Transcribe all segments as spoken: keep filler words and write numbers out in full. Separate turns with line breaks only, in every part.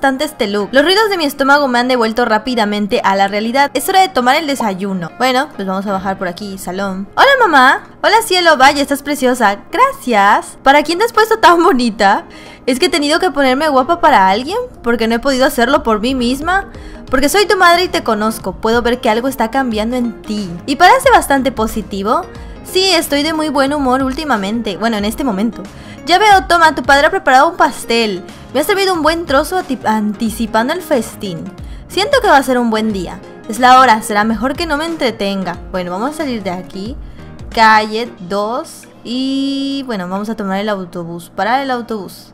bastante este look. Los ruidos de mi estómago me han devuelto rápidamente a la realidad. Es hora de tomar el desayuno. Bueno, pues vamos a bajar por aquí, salón. Hola, mamá. Hola, cielo, vaya, estás preciosa. Gracias. ¿Para quién te has puesto tan bonita? ¿Es que he tenido que ponerme guapa para alguien? ¿Porque no he podido hacerlo por mí misma? Porque soy tu madre y te conozco. Puedo ver que algo está cambiando en ti. ¿Y parece bastante positivo? Sí, estoy de muy buen humor últimamente. Bueno, en este momento. Ya veo, toma, tu padre ha preparado un pastel. Me ha servido un buen trozo anticipando el festín. Siento que va a ser un buen día. Es la hora, será mejor que no me entretenga. Bueno, vamos a salir de aquí. Calle dos. Y bueno, vamos a tomar el autobús. Parar el autobús.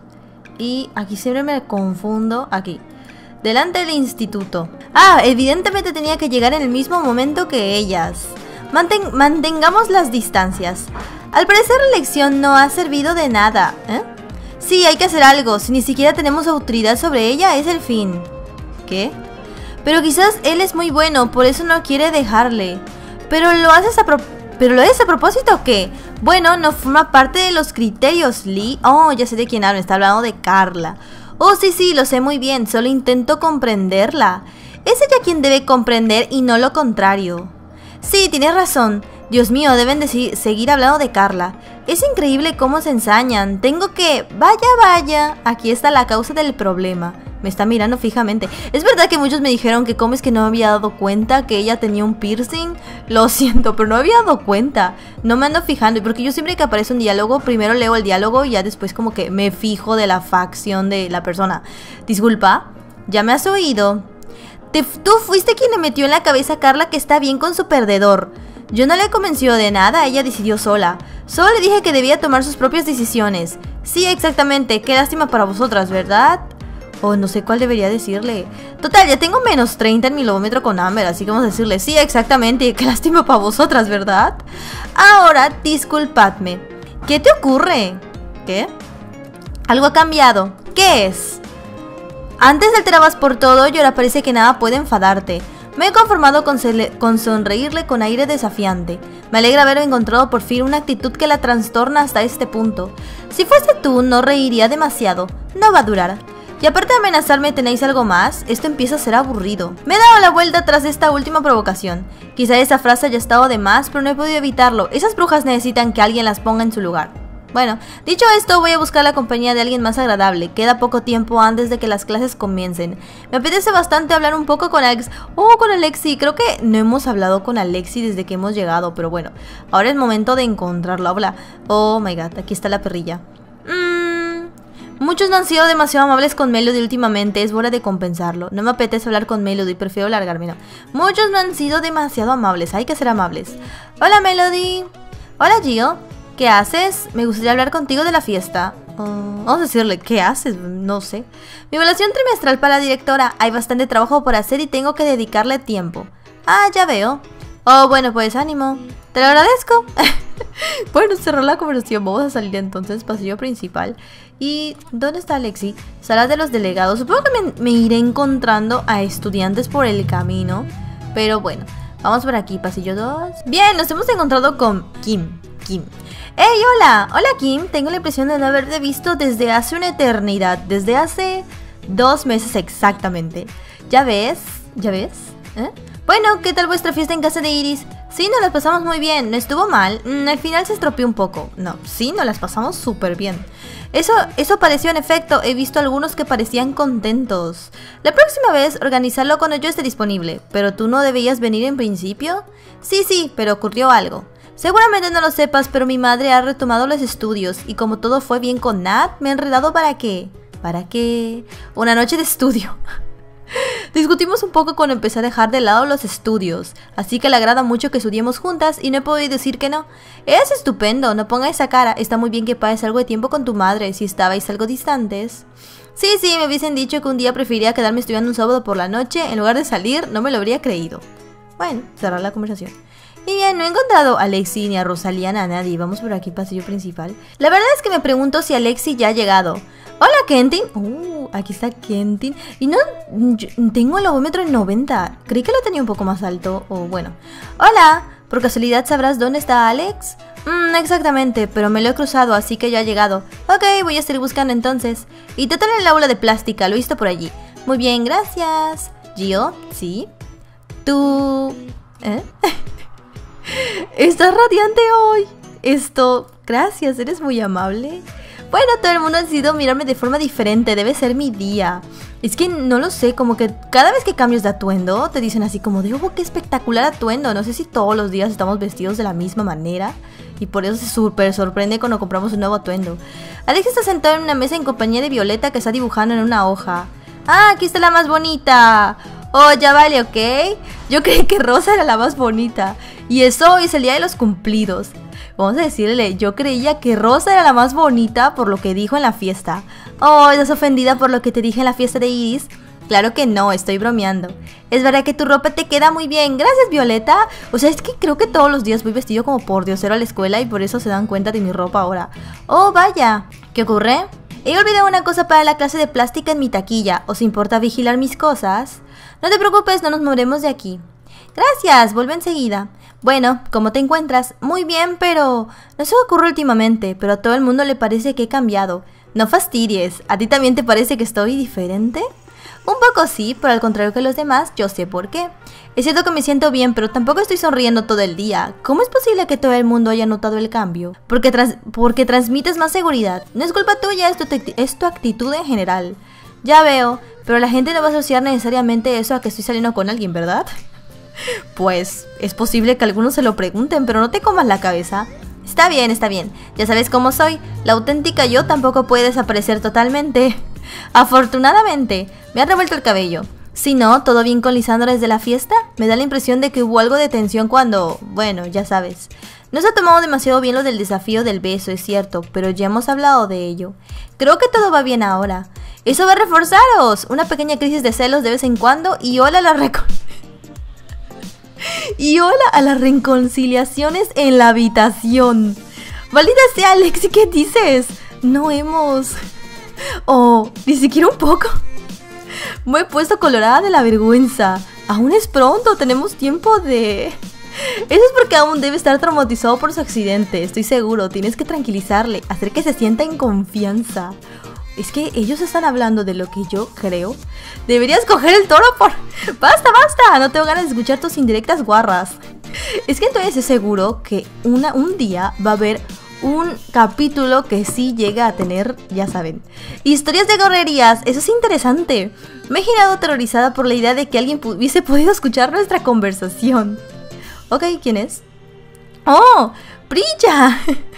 Y aquí siempre me confundo. Aquí. Delante del instituto. Ah, evidentemente tenía que llegar en el mismo momento que ellas. Manten mantengamos las distancias. Al parecer la lección no ha servido de nada. ¿Eh? Sí, hay que hacer algo. Si ni siquiera tenemos autoridad sobre ella, es el fin. ¿Qué? Pero quizás él es muy bueno, por eso no quiere dejarle. Pero lo haces a propósito. ¿Pero lo es a propósito o qué? Bueno, no forma parte de los criterios, Lee. Oh, ya sé de quién habla, está hablando de Carla. Oh, sí, sí, lo sé muy bien, solo intento comprenderla. Es ella quien debe comprender y no lo contrario. Sí, tienes razón. Dios mío, deben de seguir hablando de Carla. Es increíble cómo se ensañan. Tengo que... Vaya, vaya. Aquí está la causa del problema. Me está mirando fijamente. Es verdad que muchos me dijeron que cómo es que no me había dado cuenta que ella tenía un piercing. Lo siento, pero no me había dado cuenta. No me ando fijando. Y porque yo siempre que aparece un diálogo, primero leo el diálogo y ya después como que me fijo de la facción de la persona. Disculpa, ¿ya me has oído? Te, tú fuiste quien le metió en la cabeza a Carla que está bien con su perdedor. Yo no le convenció de nada, ella decidió sola. Solo le dije que debía tomar sus propias decisiones. Sí, exactamente, qué lástima para vosotras, ¿verdad? Oh, no sé cuál debería decirle. Total, ya tengo menos treinta en mi lobómetro con Amber, así que vamos a decirle, sí, exactamente, qué lástima para vosotras, ¿verdad? Ahora, disculpadme. ¿Qué te ocurre? ¿Qué? Algo ha cambiado. ¿Qué es? Antes te alterabas por todo y ahora parece que nada puede enfadarte. Me he conformado con, con sonreírle con aire desafiante. Me alegra haber encontrado por fin una actitud que la trastorna hasta este punto. Si fuese tú, no reiría demasiado. No va a durar. Y aparte de amenazarme, ¿tenéis algo más? Esto empieza a ser aburrido. Me he dado la vuelta tras esta última provocación. Quizá esa frase haya estado de más, pero no he podido evitarlo. Esas brujas necesitan que alguien las ponga en su lugar. Bueno, dicho esto, voy a buscar la compañía de alguien más agradable. Queda poco tiempo antes de que las clases comiencen. Me apetece bastante hablar un poco con Alex. Oh, con Alexi. Creo que no hemos hablado con Alexi desde que hemos llegado, pero bueno. Ahora es momento de encontrarla. Hola. Oh my god, aquí está la perrilla. Mmm... Muchos no han sido demasiado amables con Melody últimamente, es hora de compensarlo. No me apetece hablar con Melody, prefiero largarme, no. Muchos no han sido demasiado amables, hay que ser amables. Hola Melody. Hola Gio. ¿Qué haces? Me gustaría hablar contigo de la fiesta. Uh, vamos a decirle, ¿qué haces? No sé. Mi evaluación trimestral para la directora. Hay bastante trabajo por hacer y tengo que dedicarle tiempo. Ah, ya veo. Oh, bueno, pues ánimo. Te lo agradezco. Bueno, cerró la conversación. Vamos a salir entonces, pasillo principal. ¿Y dónde está Alexi? Sala de los delegados. Supongo que me, me iré encontrando a estudiantes por el camino. Pero bueno, vamos por aquí, pasillo dos. Bien, nos hemos encontrado con Kim. Kim. ¡Hey, hola! Hola, Kim. Tengo la impresión de no haberte visto desde hace una eternidad. Desde hace dos meses exactamente. ¿Ya ves? ¿Ya ves? ¿Eh? Bueno, ¿qué tal vuestra fiesta en casa de Iris? Sí, nos las pasamos muy bien. No estuvo mal. Mm, al final se estropeó un poco. No, sí, nos las pasamos súper bien. Eso, eso pareció en efecto. He visto algunos que parecían contentos. La próxima vez, organizarlo cuando yo esté disponible. ¿Pero tú no debías venir en principio? Sí, sí, pero ocurrió algo. Seguramente no lo sepas, pero mi madre ha retomado los estudios y como todo fue bien con Nat, me he enredado para qué. ¿Para qué? Una noche de estudio. Discutimos un poco cuando empecé a dejar de lado los estudios, así que le agrada mucho que estudiemos juntas y no he podido decir que no. Es estupendo, no ponga esa cara, está muy bien que pases algo de tiempo con tu madre si estabais algo distantes. Sí, sí, me hubiesen dicho que un día preferiría quedarme estudiando un sábado por la noche en lugar de salir, no me lo habría creído. Bueno, cerrar la conversación. Y bien, no he encontrado a Alexi ni a Rosalía ni a nadie. Vamos por aquí, pasillo principal. La verdad es que me pregunto si Alexi ya ha llegado. Hola, Kentin. Uh, aquí está Kentin. Y no, yo tengo el lobómetro en noventa. Creí que lo tenía un poco más alto. O bueno. Hola, ¿por casualidad sabrás dónde está Alex? Mm, exactamente, pero me lo he cruzado, así que ya ha llegado. Ok, voy a seguir buscando entonces. Y total en el aula de plástica, lo he visto por allí. Muy bien, gracias. Gio, ¿sí? Tú... ¿Eh? Estás radiante hoy. Esto... Gracias, eres muy amable. Bueno, todo el mundo ha decidido mirarme de forma diferente. Debe ser mi día. Es que no lo sé, como que cada vez que cambias de atuendo te dicen así como de, oh, qué espectacular atuendo. No sé si todos los días estamos vestidos de la misma manera y por eso se súper sorprende cuando compramos un nuevo atuendo. Alex está sentado en una mesa en compañía de Violeta, que está dibujando en una hoja. Ah, aquí está la más bonita. Oh, ya vale, ¿ok? Yo creí que Rosa era la más bonita. Y eso hoy es el día de los cumplidos. Vamos a decirle, yo creía que Rosa era la más bonita por lo que dijo en la fiesta. Oh, ¿estás ofendida por lo que te dije en la fiesta de Iris? Claro que no, estoy bromeando. Es verdad que tu ropa te queda muy bien. Gracias, Violeta. O sea, es que creo que todos los días voy vestido como por diosero a la escuela y por eso se dan cuenta de mi ropa ahora. Oh, vaya. ¿Qué ocurre? He olvidado una cosa para la clase de plástica en mi taquilla. ¿Os importa vigilar mis cosas? No te preocupes, no nos moveremos de aquí. Gracias, vuelve enseguida. Bueno, ¿cómo te encuentras? Muy bien, pero... No sé qué ocurre últimamente, pero a todo el mundo le parece que he cambiado. No fastidies, ¿a ti también te parece que estoy diferente? Un poco sí, pero al contrario que los demás, yo sé por qué. Es cierto que me siento bien, pero tampoco estoy sonriendo todo el día. ¿Cómo es posible que todo el mundo haya notado el cambio? Porque, trans porque transmites más seguridad. No es culpa tuya, es tu, es tu actitud en general. Ya veo, pero la gente no va a asociar necesariamente eso a que estoy saliendo con alguien, ¿verdad? Pues es posible que algunos se lo pregunten, pero no te comas la cabeza. Está bien, está bien. Ya sabes cómo soy. La auténtica yo tampoco puede desaparecer totalmente. Afortunadamente, me ha revuelto el cabello. Si no, ¿todo bien con Lisandra desde la fiesta? Me da la impresión de que hubo algo de tensión cuando... Bueno, ya sabes. No se ha tomado demasiado bien lo del desafío del beso, es cierto, pero ya hemos hablado de ello. Creo que todo va bien ahora. Eso va a reforzaros. Una pequeña crisis de celos de vez en cuando y hola a la recon... Y hola a las reconciliaciones en la habitación. Maldita sea, Alexi, ¿qué dices? No hemos... Oh, ni siquiera un poco. Me he puesto colorada de la vergüenza. Aún es pronto, tenemos tiempo de... Eso es porque aún debe estar traumatizado por su accidente. Estoy seguro, tienes que tranquilizarle, hacer que se sienta en confianza. Es que ellos están hablando de lo que yo creo. Deberías coger el toro por... ¡Basta, basta! No tengo ganas de escuchar tus indirectas guarras. Es que entonces es seguro que una, un día va a haber un capítulo que sí llega a tener, ya saben, historias de gorrerías. Eso es interesante. Me he girado aterrorizada por la idea de que alguien hubiese podido escuchar nuestra conversación. Ok, ¿quién es? ¡Oh! ¡Brilla!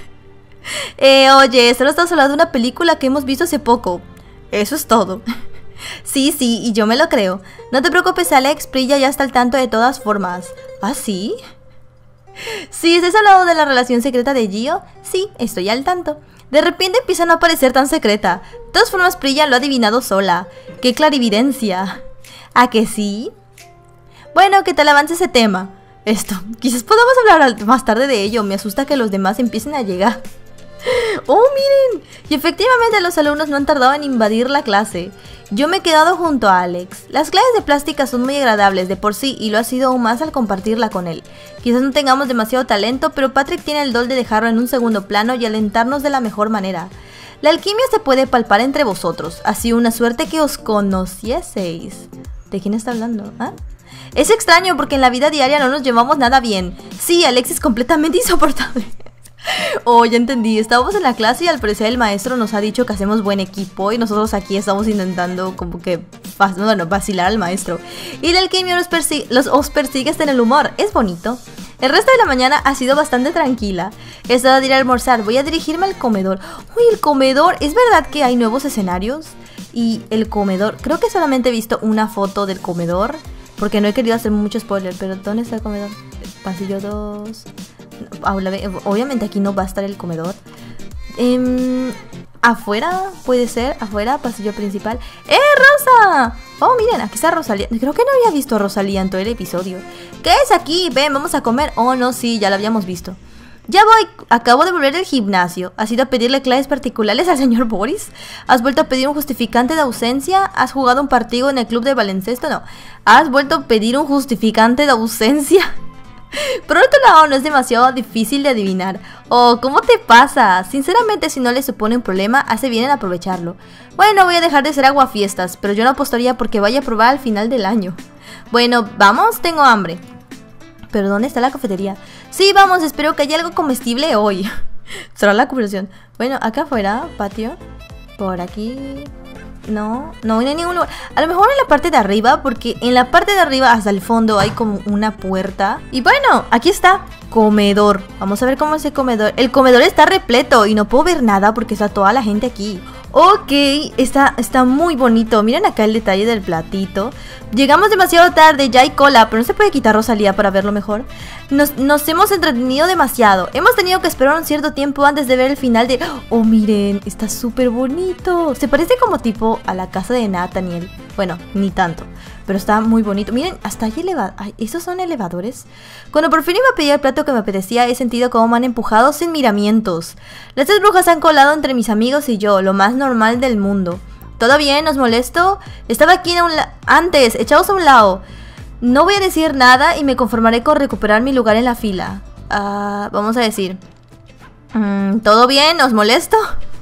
Eh, oye, solo estamos hablando de una película que hemos visto hace poco. Eso es todo. Sí, sí, y yo me lo creo. No te preocupes, Alex, Prilla ya está al tanto de todas formas. ¿Ah, sí? Sí, ¿estás hablando de la relación secreta de Gio? Sí, estoy al tanto. De repente empieza a no parecer tan secreta. De todas formas, Prilla lo ha adivinado sola. ¡Qué clarividencia! ¿A que sí? Bueno, ¿qué tal avanza ese tema? Esto, quizás podamos hablar más tarde de ello. Me asusta que los demás empiecen a llegar. ¡Oh, miren! Y efectivamente los alumnos no han tardado en invadir la clase. Yo me he quedado junto a Alex. Las clases de plástica son muy agradables de por sí y lo ha sido aún más al compartirla con él. Quizás no tengamos demasiado talento, pero Patrick tiene el don de dejarlo en un segundo plano y alentarnos de la mejor manera. La alquimia se puede palpar entre vosotros. Ha sido una suerte que os conocieseis. ¿De quién está hablando? ¿Ah? Es extraño porque en la vida diaria no nos llevamos nada bien. Sí, Alex es completamente insoportable. Oh, ya entendí, estábamos en la clase y al parecer el maestro nos ha dicho que hacemos buen equipo y nosotros aquí estamos intentando como que, bueno, vacilar al maestro. Y la alquimia los, persi los os persigue hasta en el humor, es bonito. El resto de la mañana ha sido bastante tranquila. Es hora de ir a almorzar, voy a dirigirme al comedor. Uy, el comedor, ¿es verdad que hay nuevos escenarios? Y el comedor, creo que solamente he visto una foto del comedor, porque no he querido hacer mucho spoiler, pero ¿dónde está el comedor? Pasillo dos... Obviamente aquí no va a estar el comedor. eh, Afuera, puede ser, afuera, pasillo principal. ¡Eh, Rosa! Oh, miren, aquí está Rosalía. Creo que no había visto a Rosalía en todo el episodio. ¿Qué es aquí? Ven, vamos a comer. Oh, no, sí, ya lo habíamos visto. Ya voy, acabo de volver del gimnasio. ¿Has ido a pedirle clases particulares al señor Boris? ¿Has vuelto a pedir un justificante de ausencia? ¿Has jugado un partido en el club de baloncesto? No. ¿Has vuelto a pedir un justificante de ausencia? Por otro lado, no es demasiado difícil de adivinar. Oh, ¿cómo te pasa? Sinceramente, si no le supone un problema, hace bien en aprovecharlo. Bueno, voy a dejar de ser aguafiestas, pero yo no apostaría porque vaya a probar al final del año. Bueno, vamos, tengo hambre. ¿Pero dónde está la cafetería? Sí, vamos, espero que haya algo comestible hoy. Será la conversación. Bueno, acá afuera, patio. Por aquí... No, no hay ningún lugar. A lo mejor en la parte de arriba, porque en la parte de arriba hasta el fondo hay como una puerta. Y bueno, aquí está, comedor. Vamos a ver cómo es el comedor. El comedor está repleto y no puedo ver nada porque está toda la gente aquí. Ok, está, está muy bonito. Miren acá el detalle del platito. Llegamos demasiado tarde, ya hay cola, pero no se puede quitar Rosalía para verlo mejor. Nos, nos hemos entretenido demasiado. Hemos tenido que esperar un cierto tiempo antes de ver el final de... Oh, miren, está súper bonito. Se parece como tipo a la casa de Nathaniel. Bueno, ni tanto, pero está muy bonito. Miren, hasta ahí elevadores. ¿Esos son elevadores? Cuando por fin iba a pedir el plato que me apetecía, he sentido cómo me han empujado sin miramientos. Las tres brujas se han colado entre mis amigos y yo, lo más normal del mundo. ¿Todo bien? ¿Os molesto? Estaba aquí a un la antes, echaos a un lado. No voy a decir nada y me conformaré con recuperar mi lugar en la fila. Uh, vamos a decir... Mm, ¿todo bien? ¿Os molesto?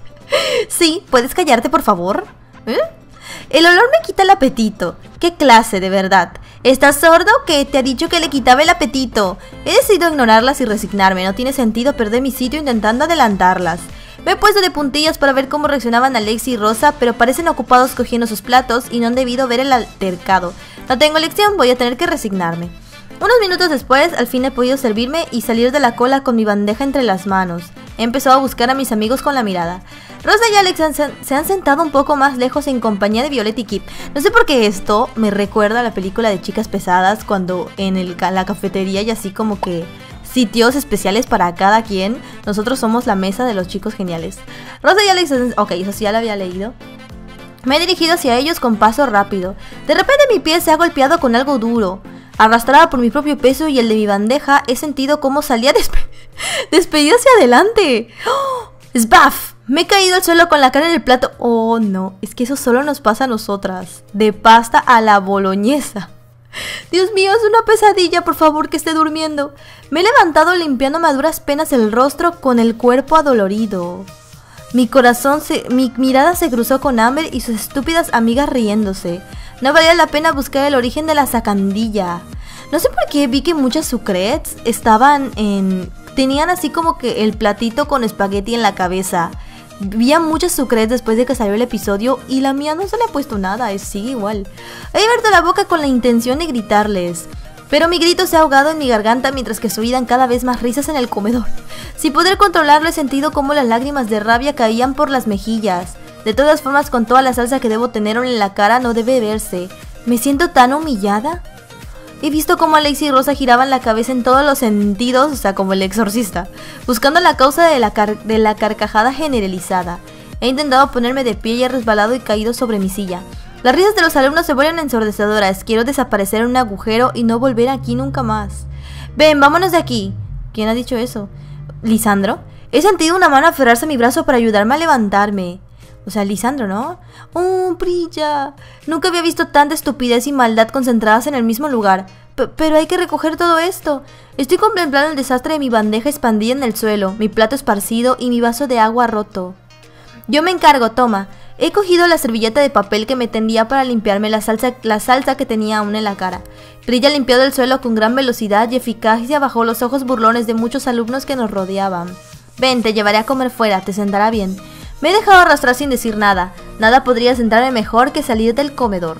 Sí, ¿puedes callarte, por favor? ¿Eh? El olor me quita el apetito. ¿Qué clase, de verdad? ¿Estás sordo? Que te ha dicho que le quitaba el apetito. He decidido ignorarlas y resignarme. No tiene sentido perder mi sitio intentando adelantarlas. Me he puesto de puntillas para ver cómo reaccionaban Alexi y Rosa, pero parecen ocupados cogiendo sus platos y no han debido ver el altercado. No tengo elección, voy a tener que resignarme. Unos minutos después, al fin he podido servirme y salir de la cola con mi bandeja entre las manos. He empezado a buscar a mis amigos con la mirada. Rosa y Alex han, se han sentado un poco más lejos en compañía de Violet y Kip. No sé por qué esto me recuerda a la película de Chicas Pesadas, cuando en el, la cafetería y así como que... sitios especiales para cada quien. Nosotros somos la mesa de los chicos geniales. Rosa y Alex... Ok, eso sí ya lo había leído. Me he dirigido hacia ellos con paso rápido. De repente mi pie se ha golpeado con algo duro. Arrastrada por mi propio peso y el de mi bandeja, he sentido cómo salía despe despedido hacia adelante. ¡Oh! ¡Sbaf! Me he caído al suelo con la cara en el plato. Oh, no. Es que eso solo nos pasa a nosotras. De pasta a la boloñesa. Dios mío, es una pesadilla, por favor que esté durmiendo. Me he levantado limpiándome a duras penas el rostro con el cuerpo adolorido. Mi corazón se... Mi mirada se cruzó con Amber y sus estúpidas amigas riéndose. No valía la pena buscar el origen de la sacandilla. No sé por qué vi que muchas sucrets estaban en... Tenían así como que el platito con espagueti en la cabeza. Vi a muchas sucrets después de que salió el episodio y la mía no se le ha puesto nada, es sigue igual. He abierto la boca con la intención de gritarles, pero mi grito se ha ahogado en mi garganta mientras que se oían cada vez más risas en el comedor. Sin poder controlarlo he sentido como las lágrimas de rabia caían por las mejillas. De todas formas, con toda la salsa que debo tener en la cara no debe verse. ¿Me siento tan humillada? He visto cómo Alexi y Rosa giraban la cabeza en todos los sentidos, o sea, como el exorcista, buscando la causa de la, car de la carcajada generalizada. He intentado ponerme de pie y he resbalado y caído sobre mi silla. Las risas de los alumnos se vuelven ensordecedoras. Quiero desaparecer en un agujero y no volver aquí nunca más. Ven, vámonos de aquí. ¿Quién ha dicho eso? ¿Lisandro? He sentido una mano aferrarse a mi brazo para ayudarme a levantarme. O sea, Lisandro, ¿no? ¡Oh, brilla! Nunca había visto tanta estupidez y maldad concentradas en el mismo lugar. P pero hay que recoger todo esto. Estoy contemplando el desastre de mi bandeja expandida en el suelo, mi plato esparcido y mi vaso de agua roto. Yo me encargo, toma. He cogido la servilleta de papel que me tendía para limpiarme la salsa, la salsa que tenía aún en la cara. Brilla ha limpiado el suelo con gran velocidad y eficacia bajo los ojos burlones de muchos alumnos que nos rodeaban. Ven, te llevaré a comer fuera, te sentará bien. Me he dejado arrastrar sin decir nada. Nada podría sentarme mejor que salir del comedor.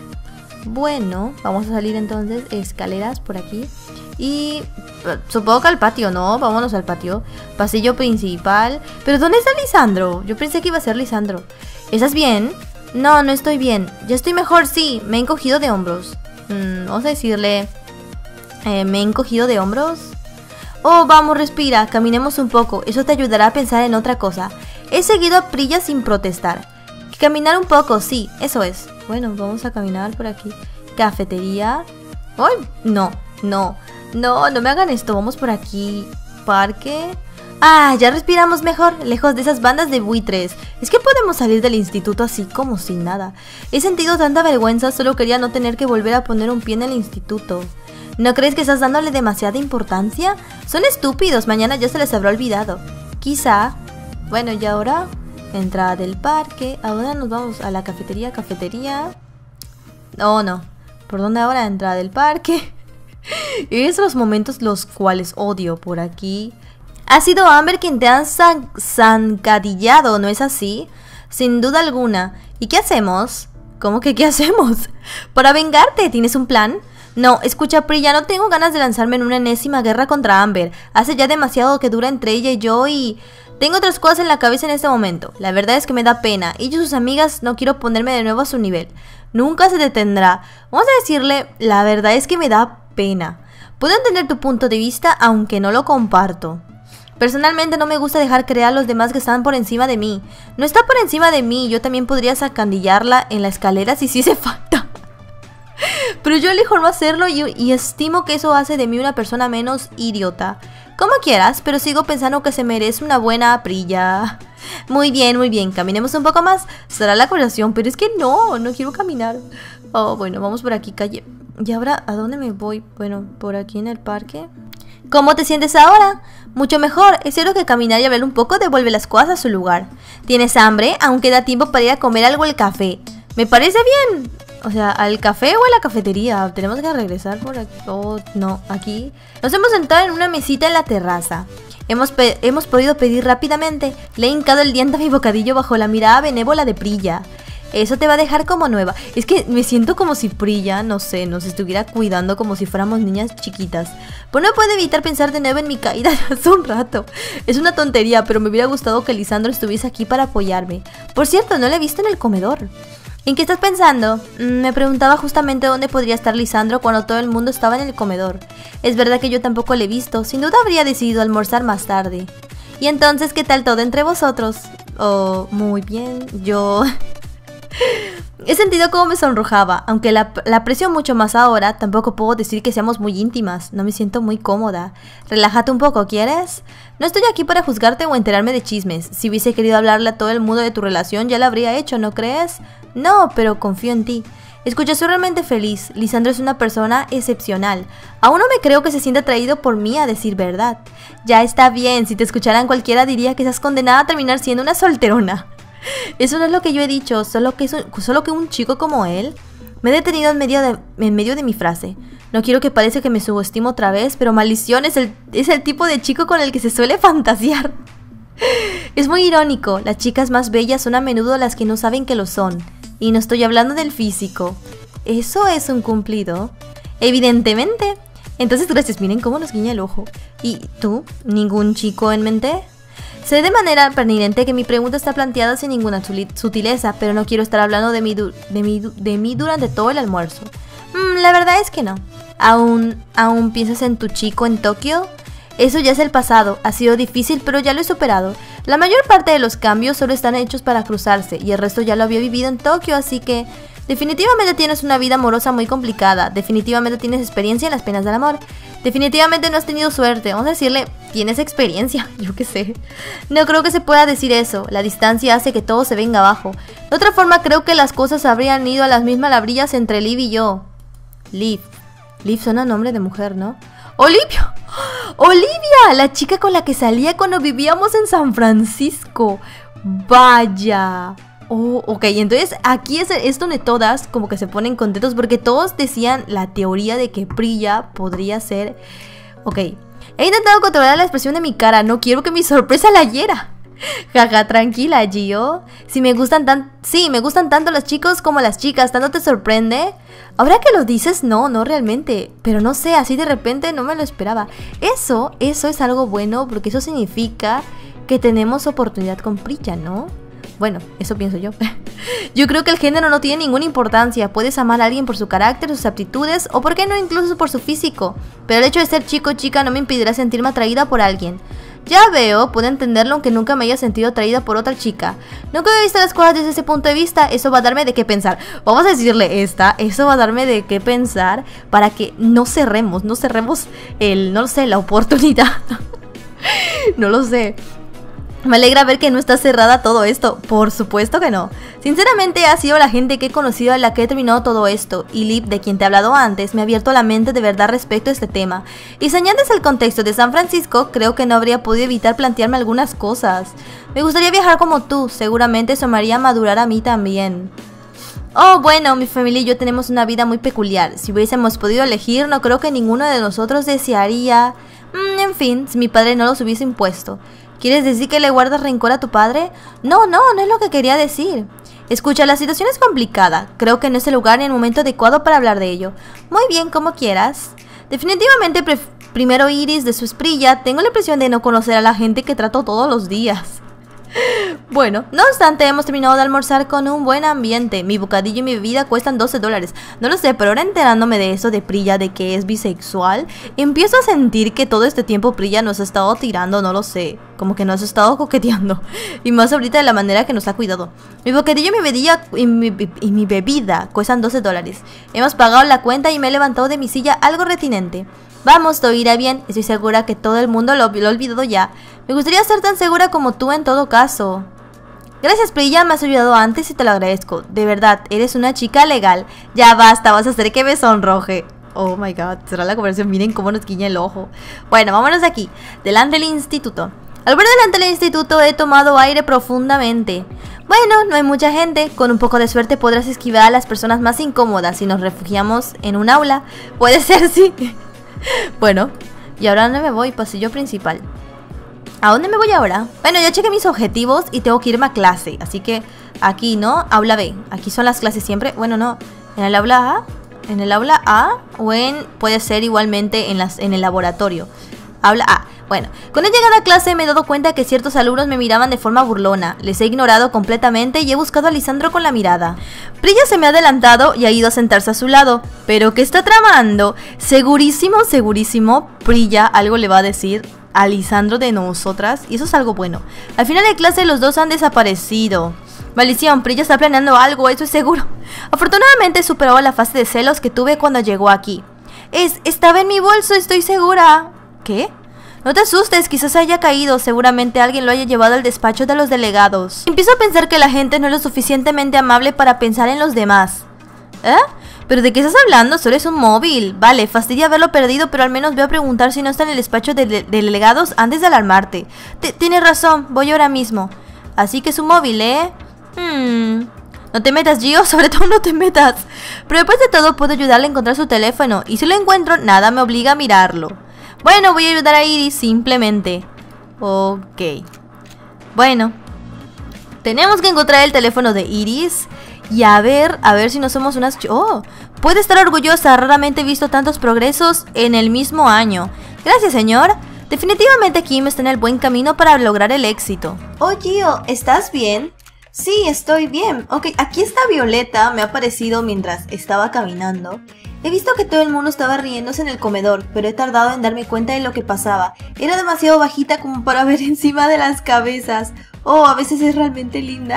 Bueno, vamos a salir entonces. Escaleras por aquí. Y supongo que al patio, ¿no? Vámonos al patio. Pasillo principal. ¿Pero dónde está Lisandro? Yo pensé que iba a ser Lisandro. ¿Estás bien? No, no estoy bien. Ya estoy mejor, sí. Me he encogido de hombros. Mm, vamos a decirle... Eh, ¿Me he encogido de hombros? Oh, vamos, respira. Caminemos un poco. Eso te ayudará a pensar en otra cosa. He seguido a Prilla sin protestar. Caminar un poco, sí, eso es. Bueno, vamos a caminar por aquí. Cafetería. ¡Ay! No, no, no, no me hagan esto. Vamos por aquí. Parque. Ah, ya respiramos mejor, lejos de esas bandas de buitres. Es que podemos salir del instituto así como sin nada. He sentido tanta vergüenza, solo quería no tener que volver a poner un pie en el instituto. ¿No crees que estás dándole demasiada importancia? Son estúpidos, mañana ya se les habrá olvidado. Quizá. Bueno, y ahora, entrada del parque. Ahora nos vamos a la cafetería, cafetería. Oh, no. ¿Por dónde ahora? Entrada del parque. Es los momentos los cuales odio por aquí. Ha sido Amber quien te ha zan zancadillado, ¿no es así? Sin duda alguna. ¿Y qué hacemos? ¿Cómo que qué hacemos? Para vengarte, ¿tienes un plan? No, escucha Pri, ya no tengo ganas de lanzarme en una enésima guerra contra Amber. Hace ya demasiado que dura entre ella y yo y... Tengo otras cosas en la cabeza en este momento. La verdad es que me da pena. Ella y sus amigas no quiero ponerme de nuevo a su nivel. Nunca se detendrá. Vamos a decirle, la verdad es que me da pena. Puedo entender tu punto de vista, aunque no lo comparto. Personalmente no me gusta dejar creer a los demás que están por encima de mí. No está por encima de mí, yo también podría sacandillarla en la escalera si sí hace falta. Pero yo elijo no hacerlo y, y estimo que eso hace de mí una persona menos idiota. Como quieras, pero sigo pensando que se merece una buena prilla. Muy bien, muy bien, caminemos un poco más. Será la conversación, pero es que no, no quiero caminar. Oh, bueno, vamos por aquí, calle. ¿Y ahora a dónde me voy? Bueno, por aquí en el parque. ¿Cómo te sientes ahora? Mucho mejor, es cierto que caminar y hablar un poco devuelve las cosas a su lugar. ¿Tienes hambre? Aún queda tiempo para ir a comer algo al café. Me parece bien. O sea, ¿al café o a la cafetería? Tenemos que regresar por aquí. Oh, no, aquí. Nos hemos sentado en una mesita en la terraza. Hemos, hemos podido pedir rápidamente. Le he hincado el diente a mi bocadillo bajo la mirada benévola de Prilla. Eso te va a dejar como nueva. Es que me siento como si Prilla, no sé, nos estuviera cuidando como si fuéramos niñas chiquitas. Pero no puedo evitar pensar de nuevo en mi caída de hace un rato. Es una tontería, pero me hubiera gustado que Lisandro estuviese aquí para apoyarme. Por cierto, no la he visto en el comedor. ¿En qué estás pensando? Me preguntaba justamente dónde podría estar Lisandro cuando todo el mundo estaba en el comedor. Es verdad que yo tampoco le he visto. Sin duda habría decidido almorzar más tarde. ¿Y entonces qué tal todo entre vosotros? Oh, muy bien. Yo... He sentido como me sonrojaba. Aunque la, la aprecio mucho más ahora, tampoco puedo decir que seamos muy íntimas. No me siento muy cómoda. Relájate un poco, ¿quieres? No estoy aquí para juzgarte o enterarme de chismes. Si hubiese querido hablarle a todo el mundo de tu relación, ya lo habría hecho, ¿no crees? No, pero confío en ti. Escucha, soy realmente feliz. Lisandro es una persona excepcional. Aún no me creo que se sienta atraído por mí, a decir verdad. Ya está bien, si te escucharan cualquiera diría que estás condenada a terminar siendo una solterona. Eso no es lo que yo he dicho, solo que, un, solo que un chico como él... Me he detenido en medio, de, en medio de mi frase. No quiero que parezca que me subestimo otra vez, pero Maldición es el, es el tipo de chico con el que se suele fantasear. Es muy irónico, las chicas más bellas son a menudo las que no saben que lo son. Y no estoy hablando del físico. ¿Eso es un cumplido? Evidentemente. Entonces gracias, miren cómo nos guiña el ojo. ¿Y tú? ¿Ningún chico en mente? Sé de manera pertinente que mi pregunta está planteada sin ninguna sutileza, pero no quiero estar hablando de mí, de mí, de mí durante todo el almuerzo. Mm, la verdad es que no. ¿Aún, ¿Aún piensas en tu chico en Tokio? Eso ya es el pasado, ha sido difícil, pero ya lo he superado. La mayor parte de los cambios solo están hechos para cruzarse, y el resto ya lo había vivido en Tokio, así que... Definitivamente tienes una vida amorosa muy complicada, definitivamente tienes experiencia en las penas del amor. Definitivamente no has tenido suerte, vamos a decirle, tienes experiencia, yo qué sé. No creo que se pueda decir eso, la distancia hace que todo se venga abajo. De otra forma creo que las cosas habrían ido a las mismas labrillas entre Liv y yo. Liv. Liv suena nombre de mujer, ¿no? ¡Olivia! ¡Olivia! La chica con la que salía cuando vivíamos en San Francisco. ¡Vaya! Oh, ok, entonces aquí es, es donde todas como que se ponen contentos porque todos decían la teoría de que Prilla podría ser... Ok, he intentado controlar la expresión de mi cara, no quiero que mi sorpresa la hiera. Jaja, tranquila, Gio. Si me gustan tan... Sí, me gustan tanto los chicos como las chicas, ¿tanto te sorprende? Ahora que lo dices, no, no realmente. Pero no sé, así de repente no me lo esperaba. Eso, eso es algo bueno porque eso significa que tenemos oportunidad con Prilla, ¿no? Bueno, eso pienso yo. Yo creo que el género no tiene ninguna importancia. Puedes amar a alguien por su carácter, sus aptitudes o por qué no incluso por su físico. Pero el hecho de ser chico o chica no me impedirá sentirme atraída por alguien. Ya veo, puedo entenderlo aunque nunca me haya sentido atraída por otra chica. Nunca he visto las cosas desde ese punto de vista. Eso va a darme de qué pensar. Vamos a decirle esta. Eso va a darme de qué pensar para que no cerremos, no cerremos el, no lo sé, la oportunidad. No lo sé. Me alegra ver que no está cerrada todo esto. Por supuesto que no. Sinceramente ha sido la gente que he conocido a la que he terminado todo esto. Y Lip, de quien te he hablado antes, me ha abierto la mente de verdad respecto a este tema. Y si añades el contexto de San Francisco, creo que no habría podido evitar plantearme algunas cosas. Me gustaría viajar como tú. Seguramente eso me haría madurar a mí también. Oh, bueno, mi familia y yo tenemos una vida muy peculiar. Si hubiésemos podido elegir, no creo que ninguno de nosotros desearía... Mm, en fin, si mi padre no los hubiese impuesto. ¿Quieres decir que le guardas rencor a tu padre? No, no, no es lo que quería decir. Escucha, la situación es complicada. Creo que no es el lugar ni el momento adecuado para hablar de ello. Muy bien, como quieras. Definitivamente, primero Iris de su esprilla, tengo la impresión de no conocer a la gente que trato todos los días. Bueno, no obstante, hemos terminado de almorzar con un buen ambiente. Mi bocadillo y mi bebida cuestan doce dólares. No lo sé, pero ahora enterándome de eso de Priya, de que es bisexual, empiezo a sentir que todo este tiempo Priya nos ha estado tirando, no lo sé. Como que nos ha estado coqueteando. Y más ahorita de la manera que nos ha cuidado. Mi bocadillo y mi bebida, y mi, y mi bebida cuestan doce dólares. Hemos pagado la cuenta y me he levantado de mi silla algo retinente. Vamos, todo irá bien. Estoy segura que todo el mundo lo, lo ha olvidado ya. Me gustaría ser tan segura como tú en todo caso. Gracias, Priya, me has ayudado antes y te lo agradezco. De verdad, eres una chica legal. Ya basta, vas a hacer que me sonroje. Oh my god, será la conversación. Miren cómo nos guiña el ojo. Bueno, vámonos de aquí. Delante del instituto. Al ver delante del instituto he tomado aire profundamente. Bueno, no hay mucha gente. Con un poco de suerte podrás esquivar a las personas más incómodas si nos refugiamos en un aula. Puede ser, sí. Bueno, y ahora ¿dónde me voy? Pasillo principal. ¿A dónde me voy ahora? Bueno, ya chequé mis objetivos y tengo que irme a clase. Así que aquí, ¿no? Aula B. Aquí son las clases siempre. Bueno, no. En el aula A. En el aula A. O en... Puede ser igualmente en, las, en el laboratorio. Aula A. Bueno, cuando he llegado a clase me he dado cuenta que ciertos alumnos me miraban de forma burlona. Les he ignorado completamente y he buscado a Lisandro con la mirada. Priya se me ha adelantado y ha ido a sentarse a su lado. ¿Pero qué está tramando? Segurísimo, segurísimo, Priya algo le va a decir a Lisandro de nosotras. Y eso es algo bueno. Al final de clase los dos han desaparecido. Maldición, Priya está planeando algo, eso es seguro. Afortunadamente he superado la fase de celos que tuve cuando llegó aquí. Es, estaba en mi bolso, estoy segura. ¿Qué? No te asustes, quizás haya caído, seguramente alguien lo haya llevado al despacho de los delegados. Empiezo a pensar que la gente no es lo suficientemente amable para pensar en los demás. ¿Eh? ¿Pero de qué estás hablando? Solo es un móvil. Vale, fastidia haberlo perdido, pero al menos voy a preguntar si no está en el despacho de, de, de delegados antes de alarmarte. T Tienes razón, voy ahora mismo. Así que es un móvil, ¿eh? Hmm... No te metas, Gio, sobre todo no te metas. Pero después de todo puedo ayudarle a encontrar su teléfono, y si lo encuentro, nada me obliga a mirarlo. Bueno, voy a ayudar a Iris simplemente. Ok. Bueno. Tenemos que encontrar el teléfono de Iris. Y a ver, a ver si no somos unas... Oh, puede estar orgullosa. Raramente he visto tantos progresos en el mismo año. Gracias, señor. Definitivamente Kim está en el buen camino para lograr el éxito. Oh, Gio, ¿estás bien? Sí, estoy bien. Ok, aquí está Violeta. Me ha aparecido mientras estaba caminando. He visto que todo el mundo estaba riéndose en el comedor, pero he tardado en darme cuenta de lo que pasaba. Era demasiado bajita como para ver encima de las cabezas. Oh, a veces es realmente linda.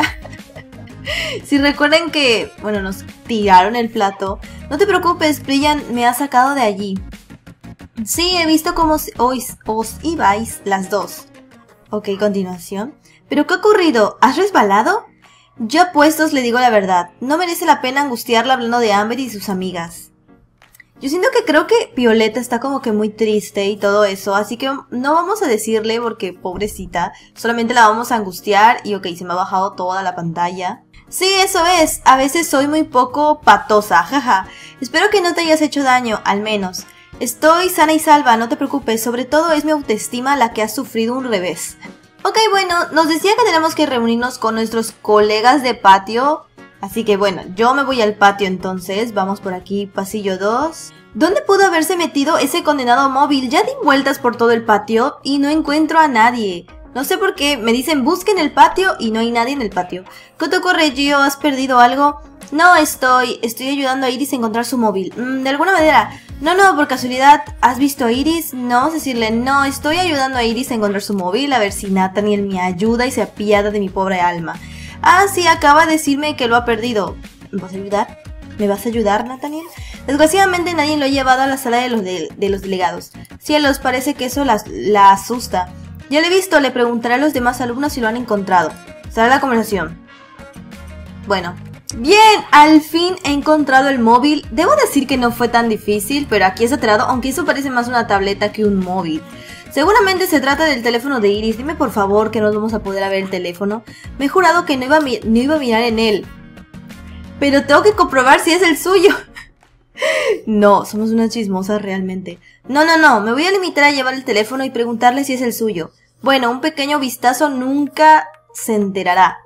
Si recuerdan que, bueno, nos tiraron el plato, no te preocupes, Priya me ha sacado de allí. Sí, he visto cómo os, os, os ibais las dos. Ok, continuación. ¿Pero qué ha ocurrido? ¿Has resbalado? Yo apuestos le digo la verdad. No merece la pena angustiarla hablando de Amber y sus amigas. Yo siento que creo que Violeta está como que muy triste y todo eso, así que no vamos a decirle porque pobrecita, solamente la vamos a angustiar y ok, se me ha bajado toda la pantalla. Sí, eso es, a veces soy muy poco patosa, jaja. Espero que no te hayas hecho daño, al menos. Estoy sana y salva, no te preocupes, sobre todo es mi autoestima la que ha sufrido un revés. Ok, bueno, nos decía que tenemos que reunirnos con nuestros colegas de patio. Así que bueno, yo me voy al patio entonces, vamos por aquí, pasillo dos. ¿Dónde pudo haberse metido ese condenado móvil? Ya di vueltas por todo el patio y no encuentro a nadie. No sé por qué, me dicen busquen el patio y no hay nadie en el patio. ¿Qué te ocurre, Gio? ¿Has perdido algo? No, estoy, estoy ayudando a Iris a encontrar su móvil. Mm, de alguna manera. No, no, por casualidad, ¿has visto a Iris? No, vamos a decirle, no, estoy ayudando a Iris a encontrar su móvil, a ver si Nathaniel me ayuda y se apiada de mi pobre alma. Ah, sí, acaba de decirme que lo ha perdido. ¿Me vas a ayudar? ¿Me vas a ayudar, Nathaniel? Desgraciadamente nadie lo ha llevado a la sala de los, de, de los delegados. Cielos, parece que eso la, la asusta. Ya lo he visto, le preguntaré a los demás alumnos si lo han encontrado. Será la conversación. Bueno. Bien, al fin he encontrado el móvil. Debo decir que no fue tan difícil, pero aquí es aterrado, aunque eso parece más una tableta que un móvil. Seguramente se trata del teléfono de Iris. Dime por favor que no vamos a poder ver el teléfono. Me he jurado que no iba a, no iba a mirar en él. Pero tengo que comprobar si es el suyo. No, somos unas chismosas realmente. No, no, no, me voy a limitar a llevar el teléfono y preguntarle si es el suyo. Bueno, un pequeño vistazo nunca se enterará.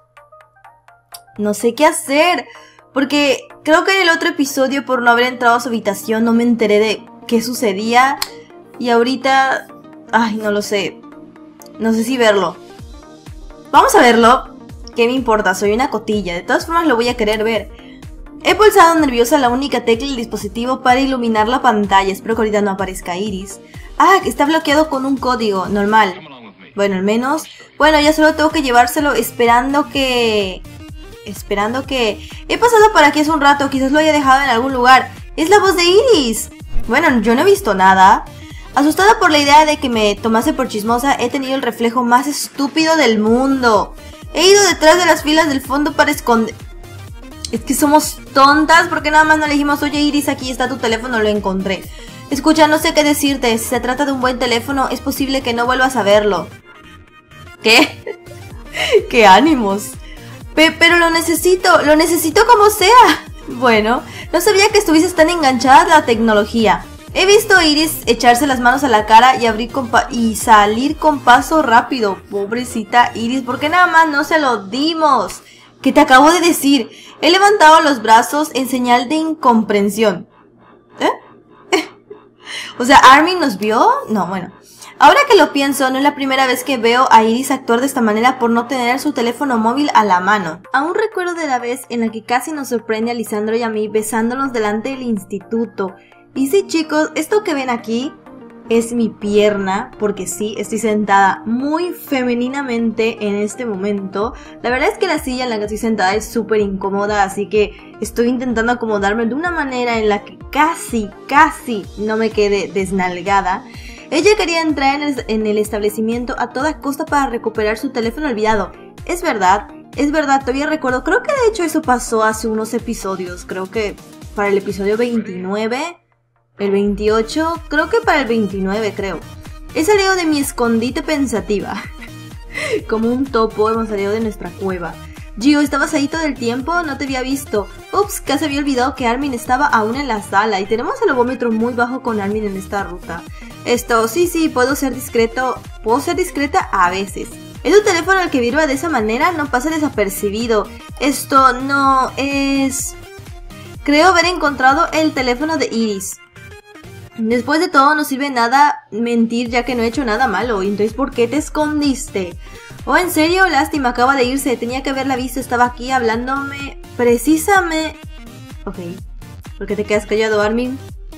No sé qué hacer, porque creo que en el otro episodio, por no haber entrado a su habitación, no me enteré de qué sucedía. Y ahorita... Ay, no lo sé. No sé si verlo. Vamos a verlo. ¿Qué me importa? Soy una cotilla. De todas formas lo voy a querer ver. He pulsado nerviosa la única tecla del dispositivo para iluminar la pantalla. Espero que ahorita no aparezca Iris. Ah, que está bloqueado con un código. Normal. Bueno, al menos... Bueno, ya solo tengo que llevárselo esperando que... Esperando que... He pasado por aquí hace un rato, quizás lo haya dejado en algún lugar. ¡Es la voz de Iris! Bueno, yo no he visto nada. Asustada por la idea de que me tomase por chismosa, he tenido el reflejo más estúpido del mundo. He ido detrás de las filas del fondo para esconder... Es que somos tontas, porque nada más no le dijimos, oye Iris, aquí está tu teléfono, lo encontré. Escucha, no sé qué decirte, si se trata de un buen teléfono, es posible que no vuelvas a verlo. ¿Qué? ¡Qué ánimos! Pe pero lo necesito, lo necesito como sea. Bueno, no sabía que estuvieses tan enganchada a la tecnología. He visto a Iris echarse las manos a la cara y, abrir con pa y salir con paso rápido. Pobrecita Iris, ¿por qué nada más no se lo dimos? ¿Qué te acabo de decir? He levantado los brazos en señal de incomprensión. ¿Eh? O sea, ¿Armin nos vio? No, bueno. Ahora que lo pienso, no es la primera vez que veo a Iris actuar de esta manera por no tener su teléfono móvil a la mano. Aún recuerdo de la vez en la que casi nos sorprende a Lisandro y a mí besándonos delante del instituto. Y sí, chicos, esto que ven aquí es mi pierna, porque sí, estoy sentada muy femeninamente en este momento. La verdad es que la silla en la que estoy sentada es súper incómoda, así que estoy intentando acomodarme de una manera en la que casi, casi no me quede desnalgada. Ella quería entrar en el, en el establecimiento a toda costa para recuperar su teléfono olvidado. Es verdad, es verdad, todavía recuerdo, creo que de hecho eso pasó hace unos episodios, creo que para el episodio veintinueve, el veintiocho, creo que para el veintinueve creo. He salido de mi escondite pensativa. Como un topo hemos salido de nuestra cueva. Gio, ¿estabas ahí todo el tiempo? No te había visto. Ups, casi había olvidado que Armin estaba aún en la sala y tenemos el ovómetro muy bajo con Armin en esta ruta. Esto, sí, sí, puedo ser discreto, puedo ser discreta a veces. Es un teléfono al que vibra de esa manera, no pasa desapercibido. Esto no es... Creo haber encontrado el teléfono de Iris. Después de todo no sirve nada mentir ya que no he hecho nada malo. Entonces, ¿por qué te escondiste? Oh, ¿en serio? Lástima, acaba de irse. Tenía que haberla visto, estaba aquí hablándome precisamente... Ok. ¿Por qué te quedas callado, Armin?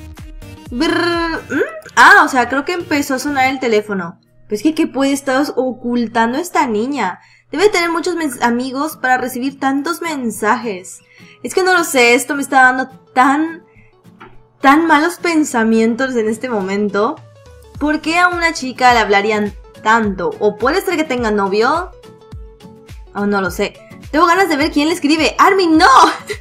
Brrr. ¿Mm? Ah, o sea, creo que empezó a sonar el teléfono. Pues que, ¿qué puede estar ocultando esta niña? Debe tener muchos amigos para recibir tantos mensajes. Es que no lo sé, esto me está dando tan... tan malos pensamientos en este momento. ¿Por qué a una chica le hablarían tanto? ¿O puede ser que tenga novio? Aún no lo sé. Tengo ganas de ver quién le escribe. ¡Armin, no!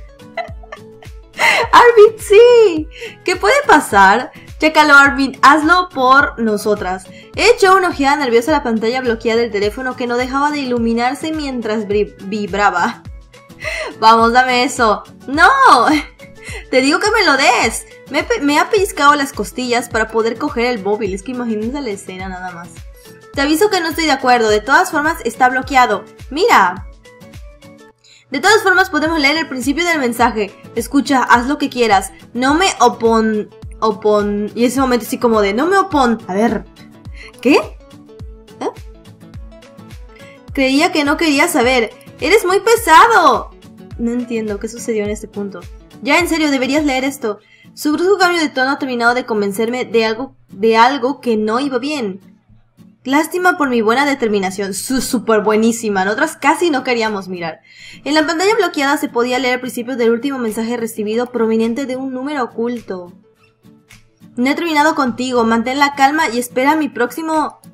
¡Armin, sí! ¿Qué puede pasar? Chécalo, Armin, hazlo por nosotras. He hecho una ojeada nerviosa a la pantalla bloqueada del teléfono que no dejaba de iluminarse mientras vibraba. Vamos, dame eso. ¡No! Te digo que me lo des. Me, me ha pellizcado las costillas para poder coger el móvil. Es que imagínense la escena nada más. Te aviso que no estoy de acuerdo. De todas formas, está bloqueado. ¡Mira! De todas formas, podemos leer el principio del mensaje. Escucha, haz lo que quieras. No me opon... Opon... Y ese momento así como de... No me opon... A ver... ¿Qué? ¿Eh? Creía que no quería saber. ¡Eres muy pesado! No entiendo qué sucedió en este punto. Ya, en serio, deberías leer esto. Su brusco cambio de tono ha terminado de convencerme de algo, de algo que no iba bien. Lástima por mi buena determinación. Su súper buenísima. Nosotras casi no queríamos mirar. En la pantalla bloqueada se podía leer el principio del último mensaje recibido proveniente de un número oculto. No he terminado contigo. Mantén la calma y espera mi próximo...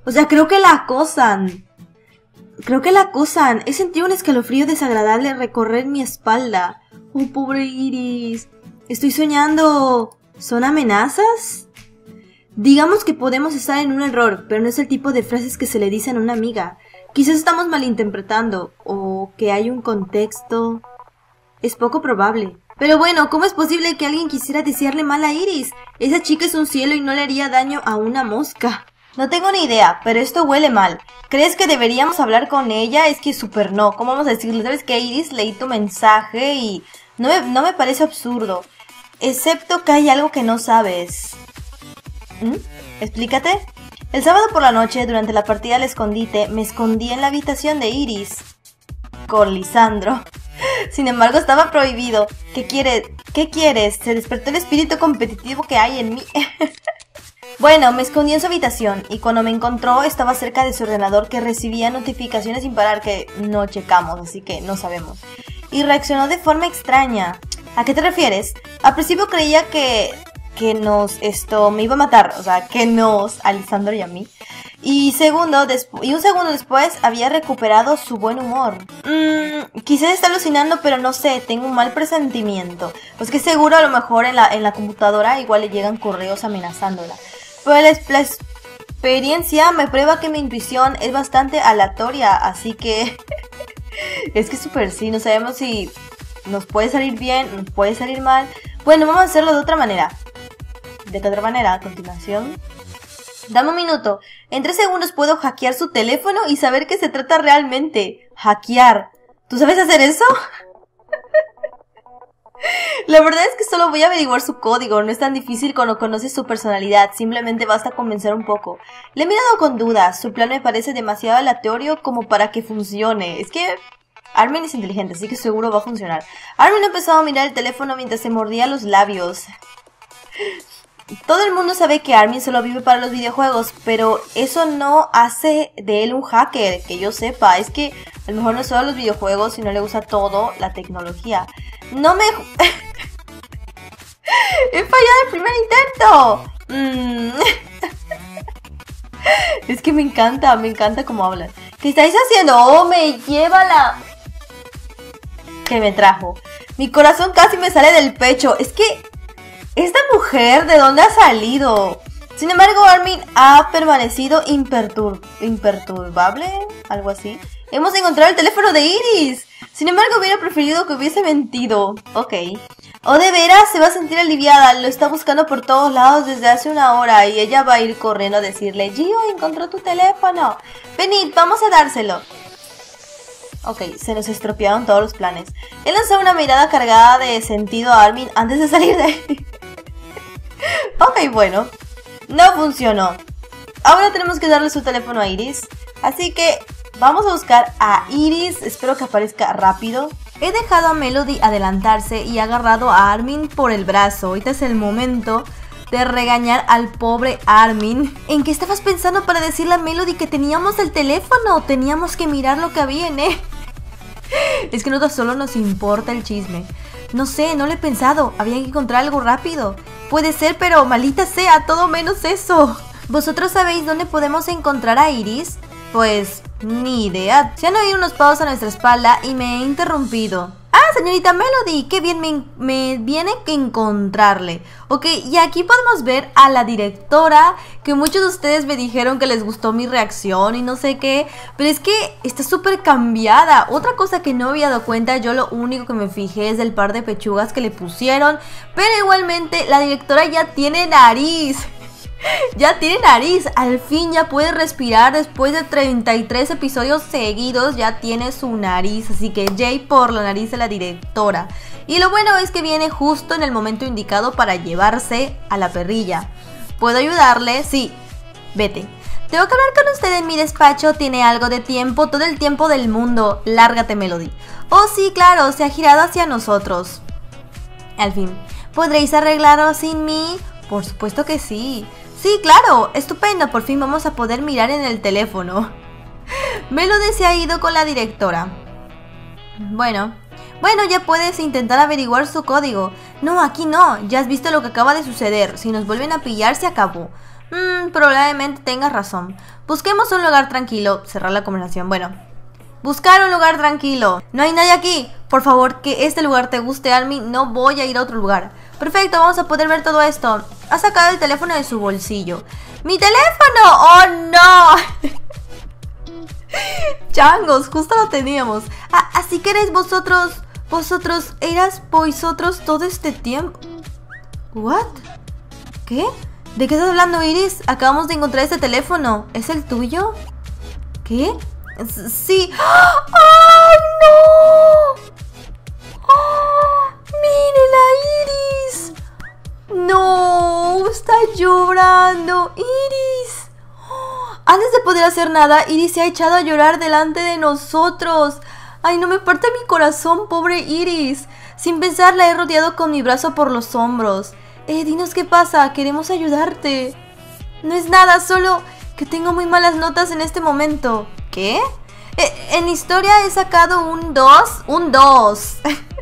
O sea, creo que la acosan. Creo que la acosan. He sentido un escalofrío desagradable recorrer mi espalda. Oh, pobre Iris. Estoy soñando. ¿Son amenazas? Digamos que podemos estar en un error, pero no es el tipo de frases que se le dicen a una amiga. Quizás estamos malinterpretando, o que hay un contexto. Es poco probable. Pero bueno, ¿cómo es posible que alguien quisiera desearle mal a Iris? Esa chica es un cielo y no le haría daño a una mosca. No tengo ni idea, pero esto huele mal. ¿Crees que deberíamos hablar con ella? Es que súper no. ¿Cómo vamos a decirle? ¿Sabes qué, Iris? Leí tu mensaje y no me, no me parece absurdo. Excepto que hay algo que no sabes. ¿Mm? Explícate. El sábado por la noche, durante la partida al escondite, me escondí en la habitación de Iris con Lisandro. Sin embargo, estaba prohibido. ¿Qué quieres? ¿Qué quieres? Se despertó el espíritu competitivo que hay en mí. Bueno, me escondí en su habitación y cuando me encontró estaba cerca de su ordenador que recibía notificaciones sin parar que no checamos, así que no sabemos. Y reaccionó de forma extraña. ¿A qué te refieres? Al principio creía que... que nos... esto... me iba a matar, o sea, que nos... a Lisandro y a mí. Y segundo, y un segundo después había recuperado su buen humor. Mmm, quizás está alucinando, pero no sé, tengo un mal presentimiento. Pues que seguro a lo mejor en la, en la computadora igual le llegan correos amenazándola. Pero la, la experiencia me prueba que mi intuición es bastante aleatoria, así que... es que es súper sí, no sabemos si nos puede salir bien, nos puede salir mal. Bueno, vamos a hacerlo de otra manera. ¿De qué otra manera? A continuación... Dame un minuto. En tres segundos puedo hackear su teléfono y saber qué se trata realmente. Hackear. ¿Tú sabes hacer eso? La verdad es que solo voy a averiguar su código. No es tan difícil cuando conoces su personalidad. Simplemente basta convencer un poco. Le he mirado con dudas. Su plan me parece demasiado aleatorio como para que funcione. Es que... Armin es inteligente, así que seguro va a funcionar. Armin empezó a mirar el teléfono mientras se mordía los labios. Todo el mundo sabe que Armin solo vive para los videojuegos, pero eso no hace de él un hacker, que yo sepa. Es que a lo mejor no solo los videojuegos, sino le gusta todo, la tecnología. No me... ¡He fallado el primer intento! Mm. Es que me encanta, me encanta cómo hablan. ¿Qué estáis haciendo? ¡Oh, me lleva la... que me trajo! Mi corazón casi me sale del pecho. Es que... ¿esta mujer de dónde ha salido? Sin embargo, Armin ha permanecido impertur imperturbable, algo así. Hemos encontrado el teléfono de Iris. Sin embargo, hubiera preferido que hubiese mentido. Ok. O de veras se va a sentir aliviada. Lo está buscando por todos lados desde hace una hora y ella va a ir corriendo a decirle: Gio, encontró tu teléfono. Venid, vamos a dárselo. Ok, se nos estropearon todos los planes. Él lanzó una mirada cargada de sentido a Armin antes de salir de ahí. Ok, bueno, no funcionó. Ahora tenemos que darle su teléfono a Iris. Así que vamos a buscar a Iris. Espero que aparezca rápido. He dejado a Melody adelantarse y he agarrado a Armin por el brazo. Ahorita es el momento de regañar al pobre Armin. ¿En qué estabas pensando para decirle a Melody que teníamos el teléfono? Teníamos que mirar lo que viene. Es que a nosotros solo nos importa el chisme. No sé, no lo he pensado. Había que encontrar algo rápido. Puede ser, pero maldita sea, todo menos eso. ¿Vosotros sabéis dónde podemos encontrar a Iris? Pues, ni idea. Se han oído unos pasos a nuestra espalda y me he interrumpido. ¡Ah, señorita Melody! ¡Qué bien me, me viene que encontrarle! Ok, y aquí podemos ver a la directora, que muchos de ustedes me dijeron que les gustó mi reacción y no sé qué, pero es que está súper cambiada. Otra cosa que no me había dado cuenta, yo lo único que me fijé es del par de pechugas que le pusieron, pero igualmente la directora ya tiene nariz. Ya tiene nariz, al fin ya puede respirar después de treinta y tres episodios seguidos, ya tiene su nariz, así que Jay por la nariz de la directora. Y lo bueno es que viene justo en el momento indicado para llevarse a la perrilla. ¿Puedo ayudarle? Sí, vete. Tengo que hablar con usted en mi despacho, tiene algo de tiempo, todo el tiempo del mundo, lárgate Melody. Oh sí, claro, se ha girado hacia nosotros. Al fin, ¿podréis arreglarlo sin mí? Por supuesto que sí. Sí, claro, estupendo, por fin vamos a poder mirar en el teléfono. Melody se ha ido con la directora. Bueno, bueno, ya puedes intentar averiguar su código. No, aquí no, ya has visto lo que acaba de suceder. Si nos vuelven a pillar, se acabó. Mmm, probablemente tengas razón. Busquemos un lugar tranquilo. Cerrar la conversación. Bueno, buscar un lugar tranquilo. No hay nadie aquí. Por favor, que este lugar te guste, Armin. No voy a ir a otro lugar. Perfecto, vamos a poder ver todo esto. Ha sacado el teléfono de su bolsillo. ¡Mi teléfono! ¡Oh, no! Changos, justo lo teníamos. Ah, así que eres vosotros. Vosotros eras vosotros todo este tiempo. ¿What? ¿Qué? ¿De qué estás hablando, Iris? Acabamos de encontrar este teléfono. ¿Es el tuyo? ¿Qué? S- sí. ¡Ay, no! ¡Oh! ¡Mírenla, Iris! ¡No! Está llorando. ¡Iris! ¡Oh! Antes de poder hacer nada, Iris se ha echado a llorar delante de nosotros. ¡Ay, no me parte mi corazón, pobre Iris! Sin pensar, la he rodeado con mi brazo por los hombros. Eh, dinos qué pasa, queremos ayudarte. No es nada, solo que tengo muy malas notas en este momento. ¿Qué? Eh, en historia he sacado un dos. Un dos.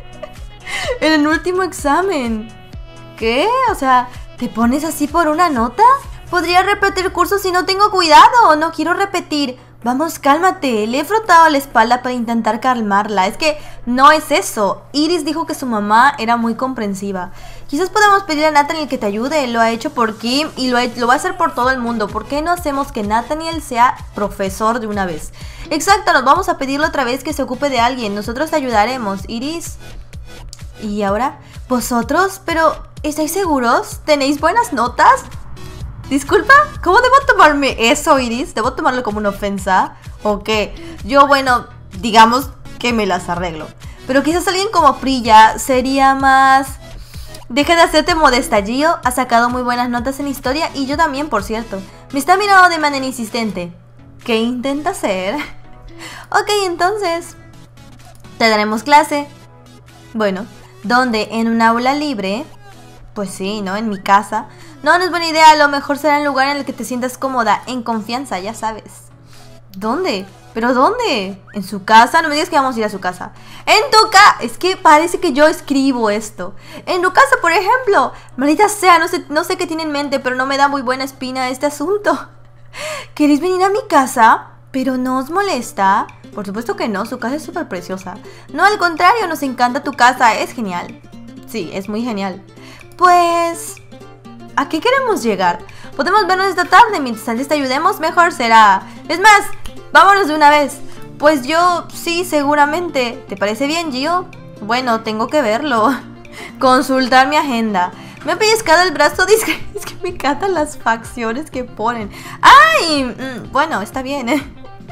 En el último examen. ¿Qué? O sea, ¿te pones así por una nota? Podría repetir cursos si no tengo cuidado. No quiero repetir. Vamos, cálmate. Le he frotado la espalda para intentar calmarla. Es que no es eso. Iris dijo que su mamá era muy comprensiva. Quizás podamos pedir a Nathaniel que te ayude. Lo ha hecho por Kim y lo, ha, lo va a hacer por todo el mundo. ¿Por qué no hacemos que Nathaniel sea profesor de una vez? Exacto, nos vamos a pedirle otra vez que se ocupe de alguien. Nosotros te ayudaremos, Iris. ¿Y ahora? ¿Vosotros? Pero, ¿estáis seguros? ¿Tenéis buenas notas? Disculpa, ¿cómo debo tomarme eso, Iris? ¿Debo tomarlo como una ofensa? ¿O qué? Yo, bueno, digamos que me las arreglo. Pero quizás alguien como Priya sería más... Deja de hacerte modesta, Gio. Ha sacado muy buenas notas en historia y yo también, por cierto. Me está mirando de manera insistente. ¿Qué intenta hacer? Ok, entonces... te daremos clase. Bueno, ¿dónde? ¿En un aula libre? Pues sí, ¿no? En mi casa. No, no es buena idea. A lo mejor será un lugar en el que te sientas cómoda, en confianza, ya sabes. ¿Dónde? ¿Pero dónde? ¿En su casa? No me digas que vamos a ir a su casa. ¡En tu casa! Es que parece que yo escribo esto. En tu casa, por ejemplo. Maldita sea, no sé, no sé qué tiene en mente, pero no me da muy buena espina este asunto. ¿Queréis venir a mi casa? ¿Pero no os molesta? Por supuesto que no, su casa es súper preciosa. No, al contrario, nos encanta tu casa, es genial. Sí, es muy genial. Pues... ¿a qué queremos llegar? Podemos vernos esta tarde, mientras antes te ayudemos, mejor será. Es más, vámonos de una vez. Pues yo, sí, seguramente. ¿Te parece bien, Gio? Bueno, tengo que verlo. Consultar mi agenda. Me ha pellizcado el brazo discreto. Es que me encantan las facciones que ponen. ¡Ay! Mm, bueno, está bien, ¿eh?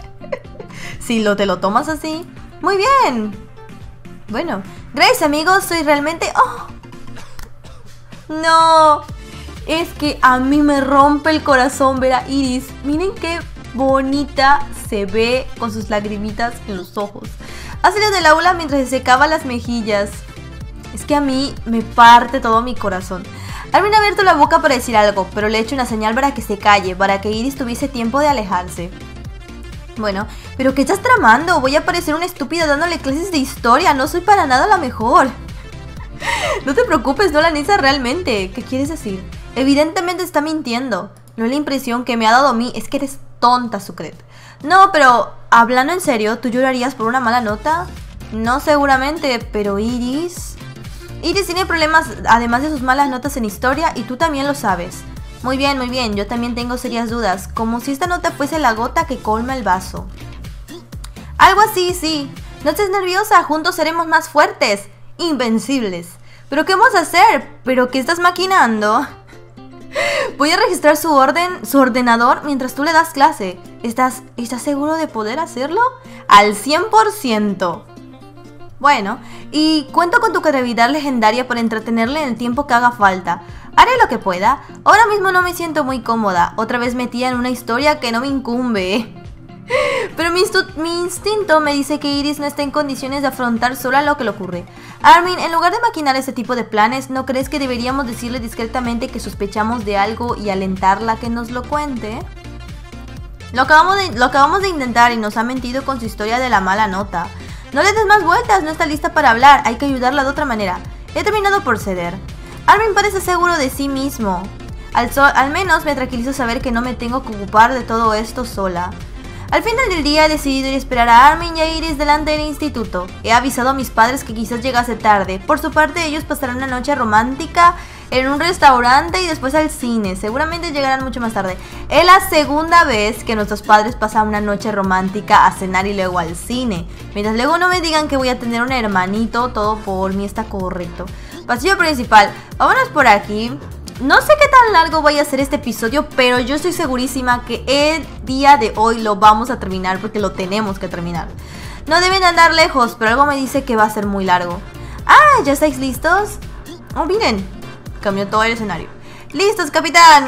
Si lo, te lo tomas así. Muy bien. Bueno, gracias, amigos. Soy realmente... ¡oh! No... es que a mí me rompe el corazón ver a Iris. Miren qué bonita se ve con sus lagrimitas en los ojos. Ha salido del aula mientras se secaba las mejillas. Es que a mí me parte todo mi corazón. Armin ha abierto la boca para decir algo, pero le he hecho una señal para que se calle, para que Iris tuviese tiempo de alejarse. Bueno, ¿pero qué estás tramando? Voy a parecer una estúpida dándole clases de historia. No soy para nada la mejor. No te preocupes, no la necesitas realmente. ¿Qué quieres decir? Evidentemente está mintiendo. No, la impresión que me ha dado a mí es que eres tonta, Sucret. No, pero hablando en serio, ¿tú llorarías por una mala nota? No, seguramente, pero Iris... Iris tiene problemas además de sus malas notas en historia y tú también lo sabes. Muy bien, muy bien, yo también tengo serias dudas. Como si esta nota fuese la gota que colma el vaso. Algo así, sí. No estés nerviosa, juntos seremos más fuertes. Invencibles. ¿Pero qué vamos a hacer? ¿Pero qué estás maquinando? Voy a registrar su orden, su ordenador mientras tú le das clase. ¿Estás, ¿estás seguro de poder hacerlo? Al cien por ciento. Bueno, y cuento con tu creatividad legendaria para entretenerle en el tiempo que haga falta. Haré lo que pueda. Ahora mismo no me siento muy cómoda. Otra vez metida en una historia que no me incumbe. Pero mi, mi instinto me dice que Iris no está en condiciones de afrontar sola lo que le ocurre. Armin, en lugar de maquinar este tipo de planes, ¿no crees que deberíamos decirle discretamente que sospechamos de algo y alentarla a que nos lo cuente? Lo acabamos, de, lo acabamos de intentar y nos ha mentido con su historia de la mala nota. No le des más vueltas, no está lista para hablar, hay que ayudarla de otra manera. He terminado por ceder. Armin parece seguro de sí mismo. Al, so al menos me tranquiliza saber que no me tengo que ocupar de todo esto sola. Al final del día he decidido ir a esperar a Armin y a Iris delante del instituto. He avisado a mis padres que quizás llegase tarde. Por su parte, ellos pasarán una noche romántica en un restaurante y después al cine. Seguramente llegarán mucho más tarde. Es la segunda vez que nuestros padres pasan una noche romántica a cenar y luego al cine. Mientras luego no me digan que voy a tener un hermanito, todo por mí está correcto. Pasillo principal. Vámonos por aquí. No sé qué tan largo vaya a ser este episodio, pero yo estoy segurísima que el día de hoy lo vamos a terminar porque lo tenemos que terminar. No deben andar lejos, pero algo me dice que va a ser muy largo. Ah, ¿ya estáis listos? Oh, miren, cambió todo el escenario. ¡Listos, capitán!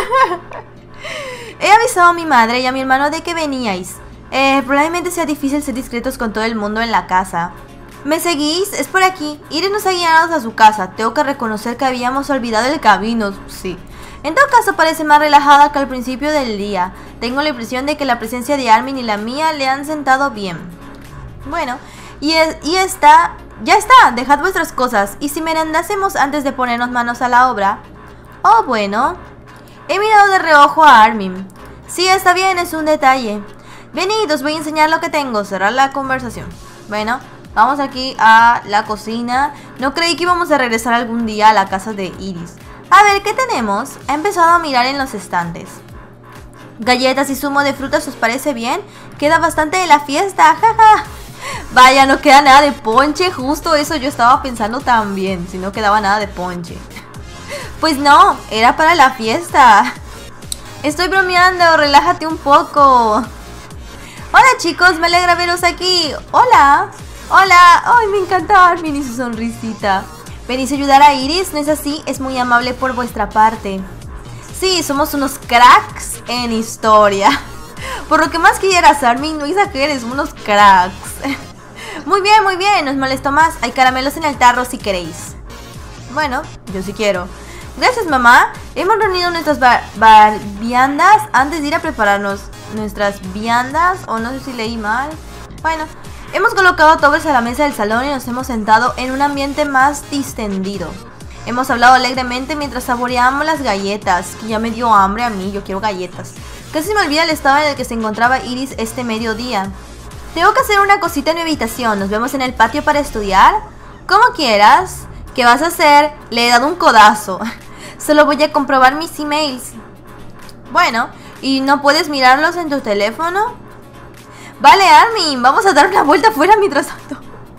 He avisado a mi madre y a mi hermano de que veníais. Eh, probablemente sea difícil ser discretos con todo el mundo en la casa. ¿Me seguís? Es por aquí. Iris nos ha guiado a su casa. Tengo que reconocer que habíamos olvidado el camino. Sí. En todo caso parece más relajada que al principio del día. Tengo la impresión de que la presencia de Armin y la mía le han sentado bien. Bueno, y, es, y está... Ya está, dejad vuestras cosas. ¿Y si merendásemos antes de ponernos manos a la obra? Oh, bueno. He mirado de reojo a Armin. Sí, está bien, es un detalle. Venid, os voy a enseñar lo que tengo. Cerrar la conversación. Bueno... Vamos aquí a la cocina. No creí que íbamos a regresar algún día a la casa de Iris. A ver, ¿qué tenemos? He empezado a mirar en los estantes. Galletas y zumo de frutas, ¿os parece bien? Queda bastante de la fiesta, jaja. Vaya, no queda nada de ponche. Justo eso yo estaba pensando también. Si no quedaba nada de ponche. Pues no, era para la fiesta. Estoy bromeando, relájate un poco. Hola chicos, me alegra veros aquí. Hola. Hola, ay, me encanta Armin y su sonrisita. ¿Venís a ayudar a Iris? ¿No es así? Es muy amable por vuestra parte. Sí, somos unos cracks en historia. Por lo que más quieras, Armin, no exageres, unos cracks. Muy bien, muy bien, no os molesto más. Hay caramelos en el tarro si queréis. Bueno, yo sí quiero. Gracias, mamá. Hemos reunido nuestras bar bar viandas antes de ir a prepararnos. Nuestras viandas, o no sé si leí mal. Bueno... Hemos colocado todos a la mesa del salón y nos hemos sentado en un ambiente más distendido. Hemos hablado alegremente mientras saboreamos las galletas, que ya me dio hambre a mí, yo quiero galletas. Casi me olvida el estado en el que se encontraba Iris este mediodía. Tengo que hacer una cosita en mi habitación, ¿nos vemos en el patio para estudiar? Como quieras. ¿Qué vas a hacer? Le he dado un codazo. Solo voy a comprobar mis emails. Bueno, ¿y no puedes mirarlos en tu teléfono? Vale, Armin, vamos a dar una vuelta afuera mientras tanto.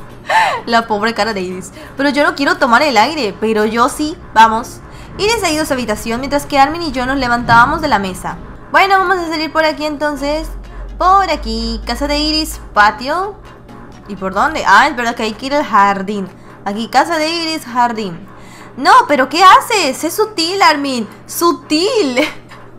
La pobre cara de Iris. Pero yo no quiero tomar el aire, pero yo sí, vamos. Iris ha ido a su habitación mientras que Armin y yo nos levantábamos de la mesa. Bueno, vamos a salir por aquí entonces. Por aquí, casa de Iris, patio. ¿Y por dónde? Ah, es verdad que hay que ir al jardín. Aquí, casa de Iris, jardín. No, pero ¿qué haces? Es sutil, Armin. Sutil.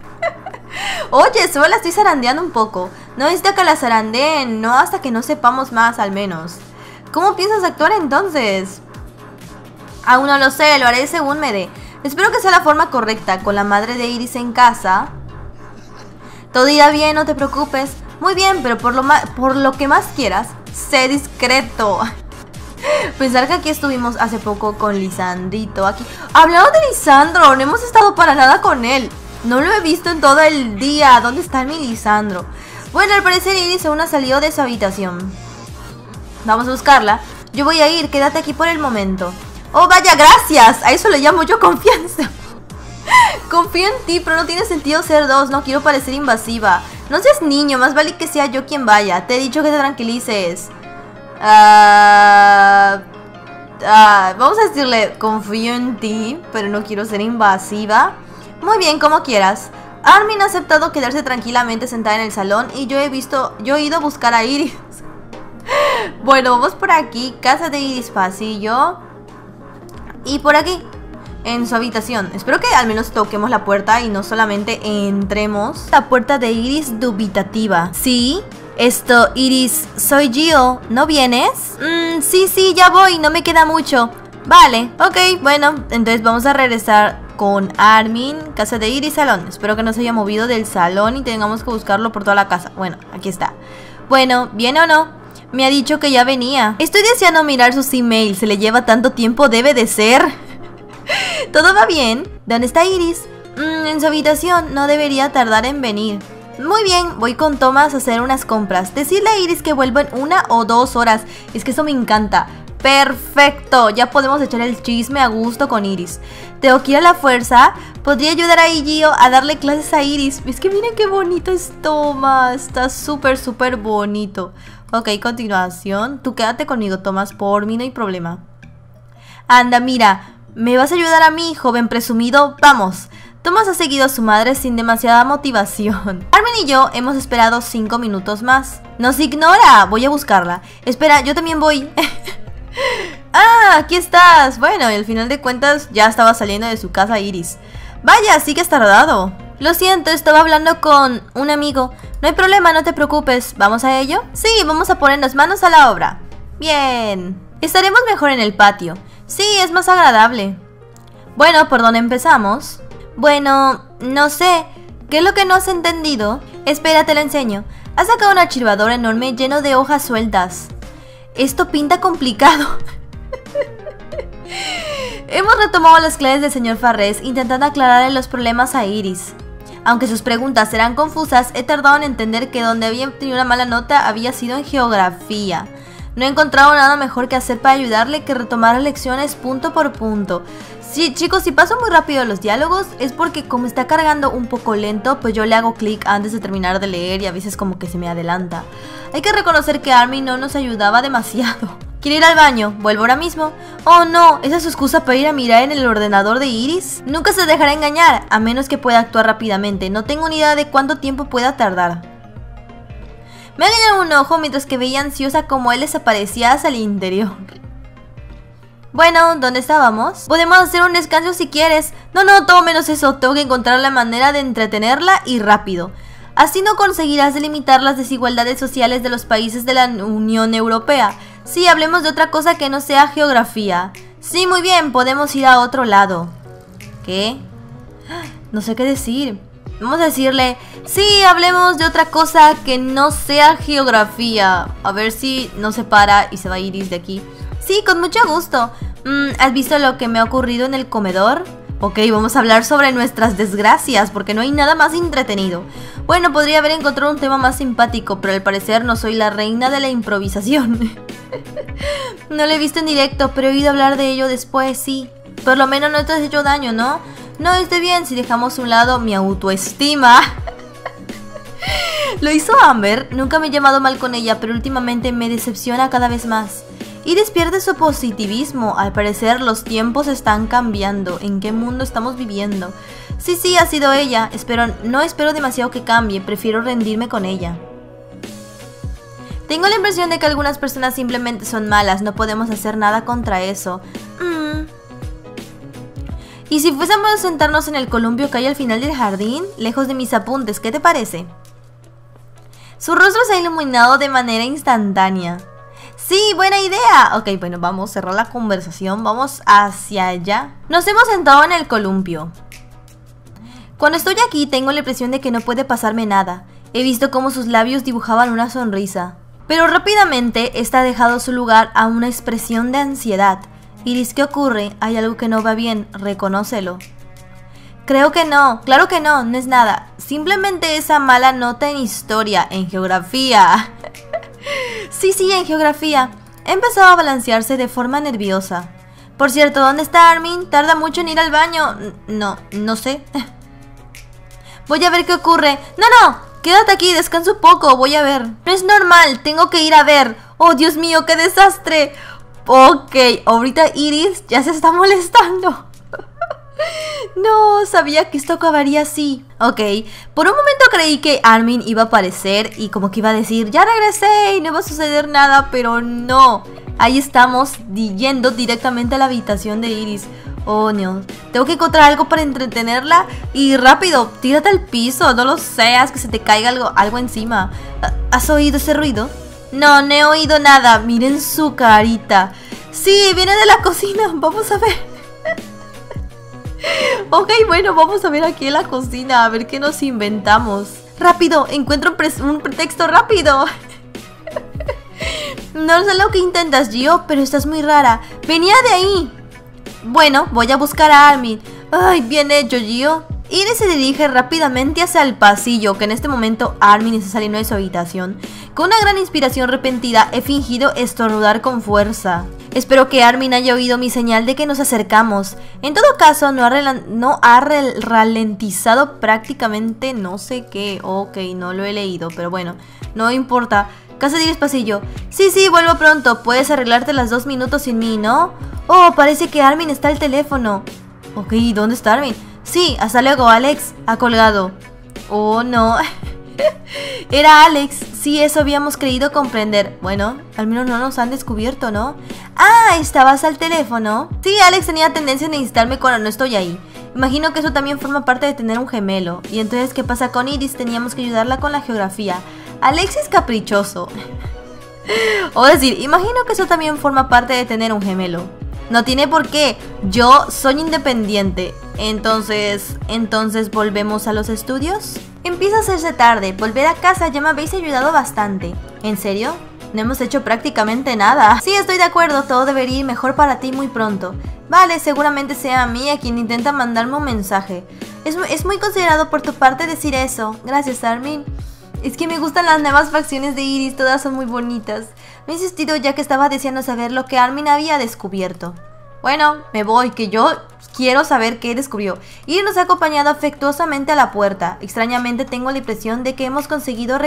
Oye, solo la estoy zarandeando un poco. No necesita que la zarandeen, no hasta que no sepamos más al menos. ¿Cómo piensas actuar entonces? Aún no lo sé, lo haré según me dé. Espero que sea la forma correcta, con la madre de Iris en casa. Todo irá bien, no te preocupes. Muy bien, pero por lo, por lo que más quieras, sé discreto. Pensar que aquí estuvimos hace poco con Lisandrito aquí. Hablando de Lisandro, no hemos estado para nada con él. No lo he visto en todo el día. ¿Dónde está mi Lisandro? Bueno, al parecer Iris aún ha salido de su habitación. Vamos a buscarla. Yo voy a ir, quédate aquí por el momento. Oh, vaya, gracias. A eso le llamo yo confianza. Confío en ti, pero no tiene sentido ser dos. No quiero parecer invasiva. No seas niño, más vale que sea yo quien vaya. Te he dicho que te tranquilices. Uh, uh, vamos a decirle, confío en ti, pero no quiero ser invasiva. Muy bien, como quieras. Armin ha aceptado quedarse tranquilamente sentada en el salón y yo he visto, yo he ido a buscar a Iris. Bueno, vamos por aquí, casa de Iris, pasillo. Y por aquí, en su habitación. Espero que al menos toquemos la puerta y no solamente entremos. La puerta de Iris dubitativa. ¿Sí? Esto, Iris, soy Gio. ¿No vienes? Mm, sí, sí, ya voy, no me queda mucho. Vale, ok, bueno, entonces vamos a regresar con Armin, casa de Iris, salón. Espero que no se haya movido del salón y tengamos que buscarlo por toda la casa. Bueno, aquí está. Bueno, ¿viene o no? Me ha dicho que ya venía. Estoy deseando mirar sus emails. Se le lleva tanto tiempo, debe de ser. ¿Todo va bien? ¿Dónde está Iris? Mm, en su habitación, no debería tardar en venir. Muy bien, voy con Thomas a hacer unas compras. Decirle a Iris que vuelva en una o dos horas. Es que eso me encanta. Perfecto, ya podemos echar el chisme a gusto con Iris. Tengo que ir a la fuerza. Podría ayudar a Gio a darle clases a Iris. Es que miren qué bonito es Thomas. Está súper, súper bonito. Ok, continuación. Tú quédate conmigo, Thomas. Por mí no hay problema. Anda, mira. ¿Me vas a ayudar a mí, joven presumido? Vamos. Thomas ha seguido a su madre sin demasiada motivación. Armin y yo hemos esperado cinco minutos más. ¡Nos ignora! Voy a buscarla. Espera, yo también voy. ¡Ah! Aquí estás. Bueno, y al final de cuentas ya estaba saliendo de su casa Iris. Vaya, sí que has tardado. Lo siento, estaba hablando con un amigo. No hay problema, no te preocupes. ¿Vamos a ello? Sí, vamos a ponernos manos a la obra. Bien. Estaremos mejor en el patio. Sí, es más agradable. Bueno, ¿por dónde empezamos? Bueno, no sé. ¿Qué es lo que no has entendido? Espera, te lo enseño. Has sacado un archivador enorme lleno de hojas sueltas. Esto pinta complicado. Hemos retomado las claves del señor Farrés intentando aclararle los problemas a Iris. Aunque sus preguntas eran confusas, he tardado en entender que donde había tenido una mala nota había sido en geografía. No he encontrado nada mejor que hacer para ayudarle que retomar las lecciones punto por punto. Sí, chicos, si paso muy rápido los diálogos es porque como está cargando un poco lento, pues yo le hago clic antes de terminar de leer y a veces como que se me adelanta. Hay que reconocer que Armin no nos ayudaba demasiado. ¿Quiere ir al baño? ¿Vuelvo ahora mismo? Oh no, ¿esa es su excusa para ir a mirar en el ordenador de Iris? Nunca se dejará engañar, a menos que pueda actuar rápidamente. No tengo ni idea de cuánto tiempo pueda tardar. Me ha guiñado un ojo mientras que veía ansiosa como él desaparecía hacia el interior. Bueno, ¿dónde estábamos? Podemos hacer un descanso si quieres. No, no, todo menos eso. Tengo que encontrar la manera de entretenerla y rápido. Así no conseguirás delimitar las desigualdades sociales de los países de la Unión Europea. Sí, hablemos de otra cosa que no sea geografía. Sí, muy bien, podemos ir a otro lado. ¿Qué? No sé qué decir. Vamos a decirle, sí, hablemos de otra cosa que no sea geografía. A ver si no se para y se va a Iris de aquí. Sí, con mucho gusto. Mm, ¿Has visto lo que me ha ocurrido en el comedor? Ok, vamos a hablar sobre nuestras desgracias, porque no hay nada más entretenido. Bueno, podría haber encontrado un tema más simpático, pero al parecer no soy la reina de la improvisación. No lo he visto en directo, pero he oído hablar de ello después, sí. Por lo menos no te has hecho daño, ¿no? No, esté bien si dejamos a un lado mi autoestima. Lo hizo Amber, nunca me he llevado mal con ella, pero últimamente me decepciona cada vez más. Y despierde su positivismo. Al parecer los tiempos están cambiando. ¿En qué mundo estamos viviendo? Sí, sí, ha sido ella. Espero, no espero demasiado que cambie. Prefiero rendirme con ella. Tengo la impresión de que algunas personas simplemente son malas. No podemos hacer nada contra eso. Mm. ¿Y si fuésemos a sentarnos en el columpio que hay al final del jardín? Lejos de mis apuntes, ¿qué te parece? Su rostro se ha iluminado de manera instantánea. Sí, buena idea. Ok, bueno, vamos a cerrar la conversación. Vamos hacia allá. Nos hemos sentado en el columpio. Cuando estoy aquí tengo la impresión de que no puede pasarme nada. He visto cómo sus labios dibujaban una sonrisa. Pero rápidamente esta ha dejado su lugar a una expresión de ansiedad. Iris, ¿qué ocurre? Hay algo que no va bien. Reconócelo. Creo que no. Claro que no. No es nada. Simplemente esa mala nota en historia, en geografía. Sí, sí, en geografía. He empezado a balancearse de forma nerviosa. Por cierto, ¿dónde está Armin? ¿Tarda mucho en ir al baño? No, no sé. Voy a ver qué ocurre. No, no, quédate aquí, descansa un poco, voy a ver. No es normal, tengo que ir a ver. Oh, Dios mío, qué desastre. Ok, ahorita Iris ya se está molestando. No, sabía que esto acabaría así. Ok, por un momento creí que Armin iba a aparecer y como que iba a decir, ya regresé y no va a suceder nada, pero no. Ahí estamos, yendo directamente a la habitación de Iris. Oh, no, tengo que encontrar algo para entretenerla y rápido, tírate al piso, no lo seas, que se te caiga algo, algo encima. ¿Has oído ese ruido? No, no he oído nada, miren su carita. Sí, viene de la cocina, vamos a ver. Ok, bueno, vamos a ver aquí en la cocina, a ver qué nos inventamos. Rápido, encuentro un, pre un pretexto rápido. No sé lo que intentas, Gio, pero estás muy rara. Venía de ahí. Bueno, voy a buscar a Armin. Ay, bien hecho, Gio. Iris se dirige rápidamente hacia el pasillo, que en este momento Armin está saliendo de su habitación. Con una gran inspiración repentina he fingido estornudar con fuerza. Espero que Armin haya oído mi señal de que nos acercamos. En todo caso, no ha, no ha ralentizado prácticamente no sé qué. Ok, no lo he leído, pero bueno, no importa. Casi diez pasillo. Sí, sí, vuelvo pronto. Puedes arreglarte las dos minutos sin mí, ¿no? Oh, parece que Armin está al teléfono. Ok, ¿dónde está Armin? Sí, hasta luego, Alex. Ha colgado. Oh, no. Era Alex. Sí, eso habíamos creído comprender. Bueno, al menos no nos han descubierto, ¿no? Ah, ¿estabas al teléfono? Sí, Alex tenía tendencia a necesitarme cuando no estoy ahí. Imagino que eso también forma parte de tener un gemelo. Y entonces, ¿qué pasa con Iris? Teníamos que ayudarla con la geografía. Alex es caprichoso. O decir, imagino que eso también forma parte de tener un gemelo. No tiene por qué. Yo soy independiente. Entonces, entonces ¿volvemos a los estudios? Empieza a hacerse tarde. Volver a casa, ya me habéis ayudado bastante. ¿En serio? No hemos hecho prácticamente nada. Sí, estoy de acuerdo. Todo debería ir mejor para ti muy pronto. Vale, seguramente sea a mí a quien intenta mandarme un mensaje. Es, es muy considerado por tu parte decir eso. Gracias, Armin. Es que me gustan las nuevas facciones de Iris, todas son muy bonitas. Me he insistido ya que estaba deseando saber lo que Armin había descubierto. Bueno, me voy, que yo quiero saber qué descubrió. Iris nos ha acompañado afectuosamente a la puerta. Extrañamente tengo la impresión de que hemos conseguido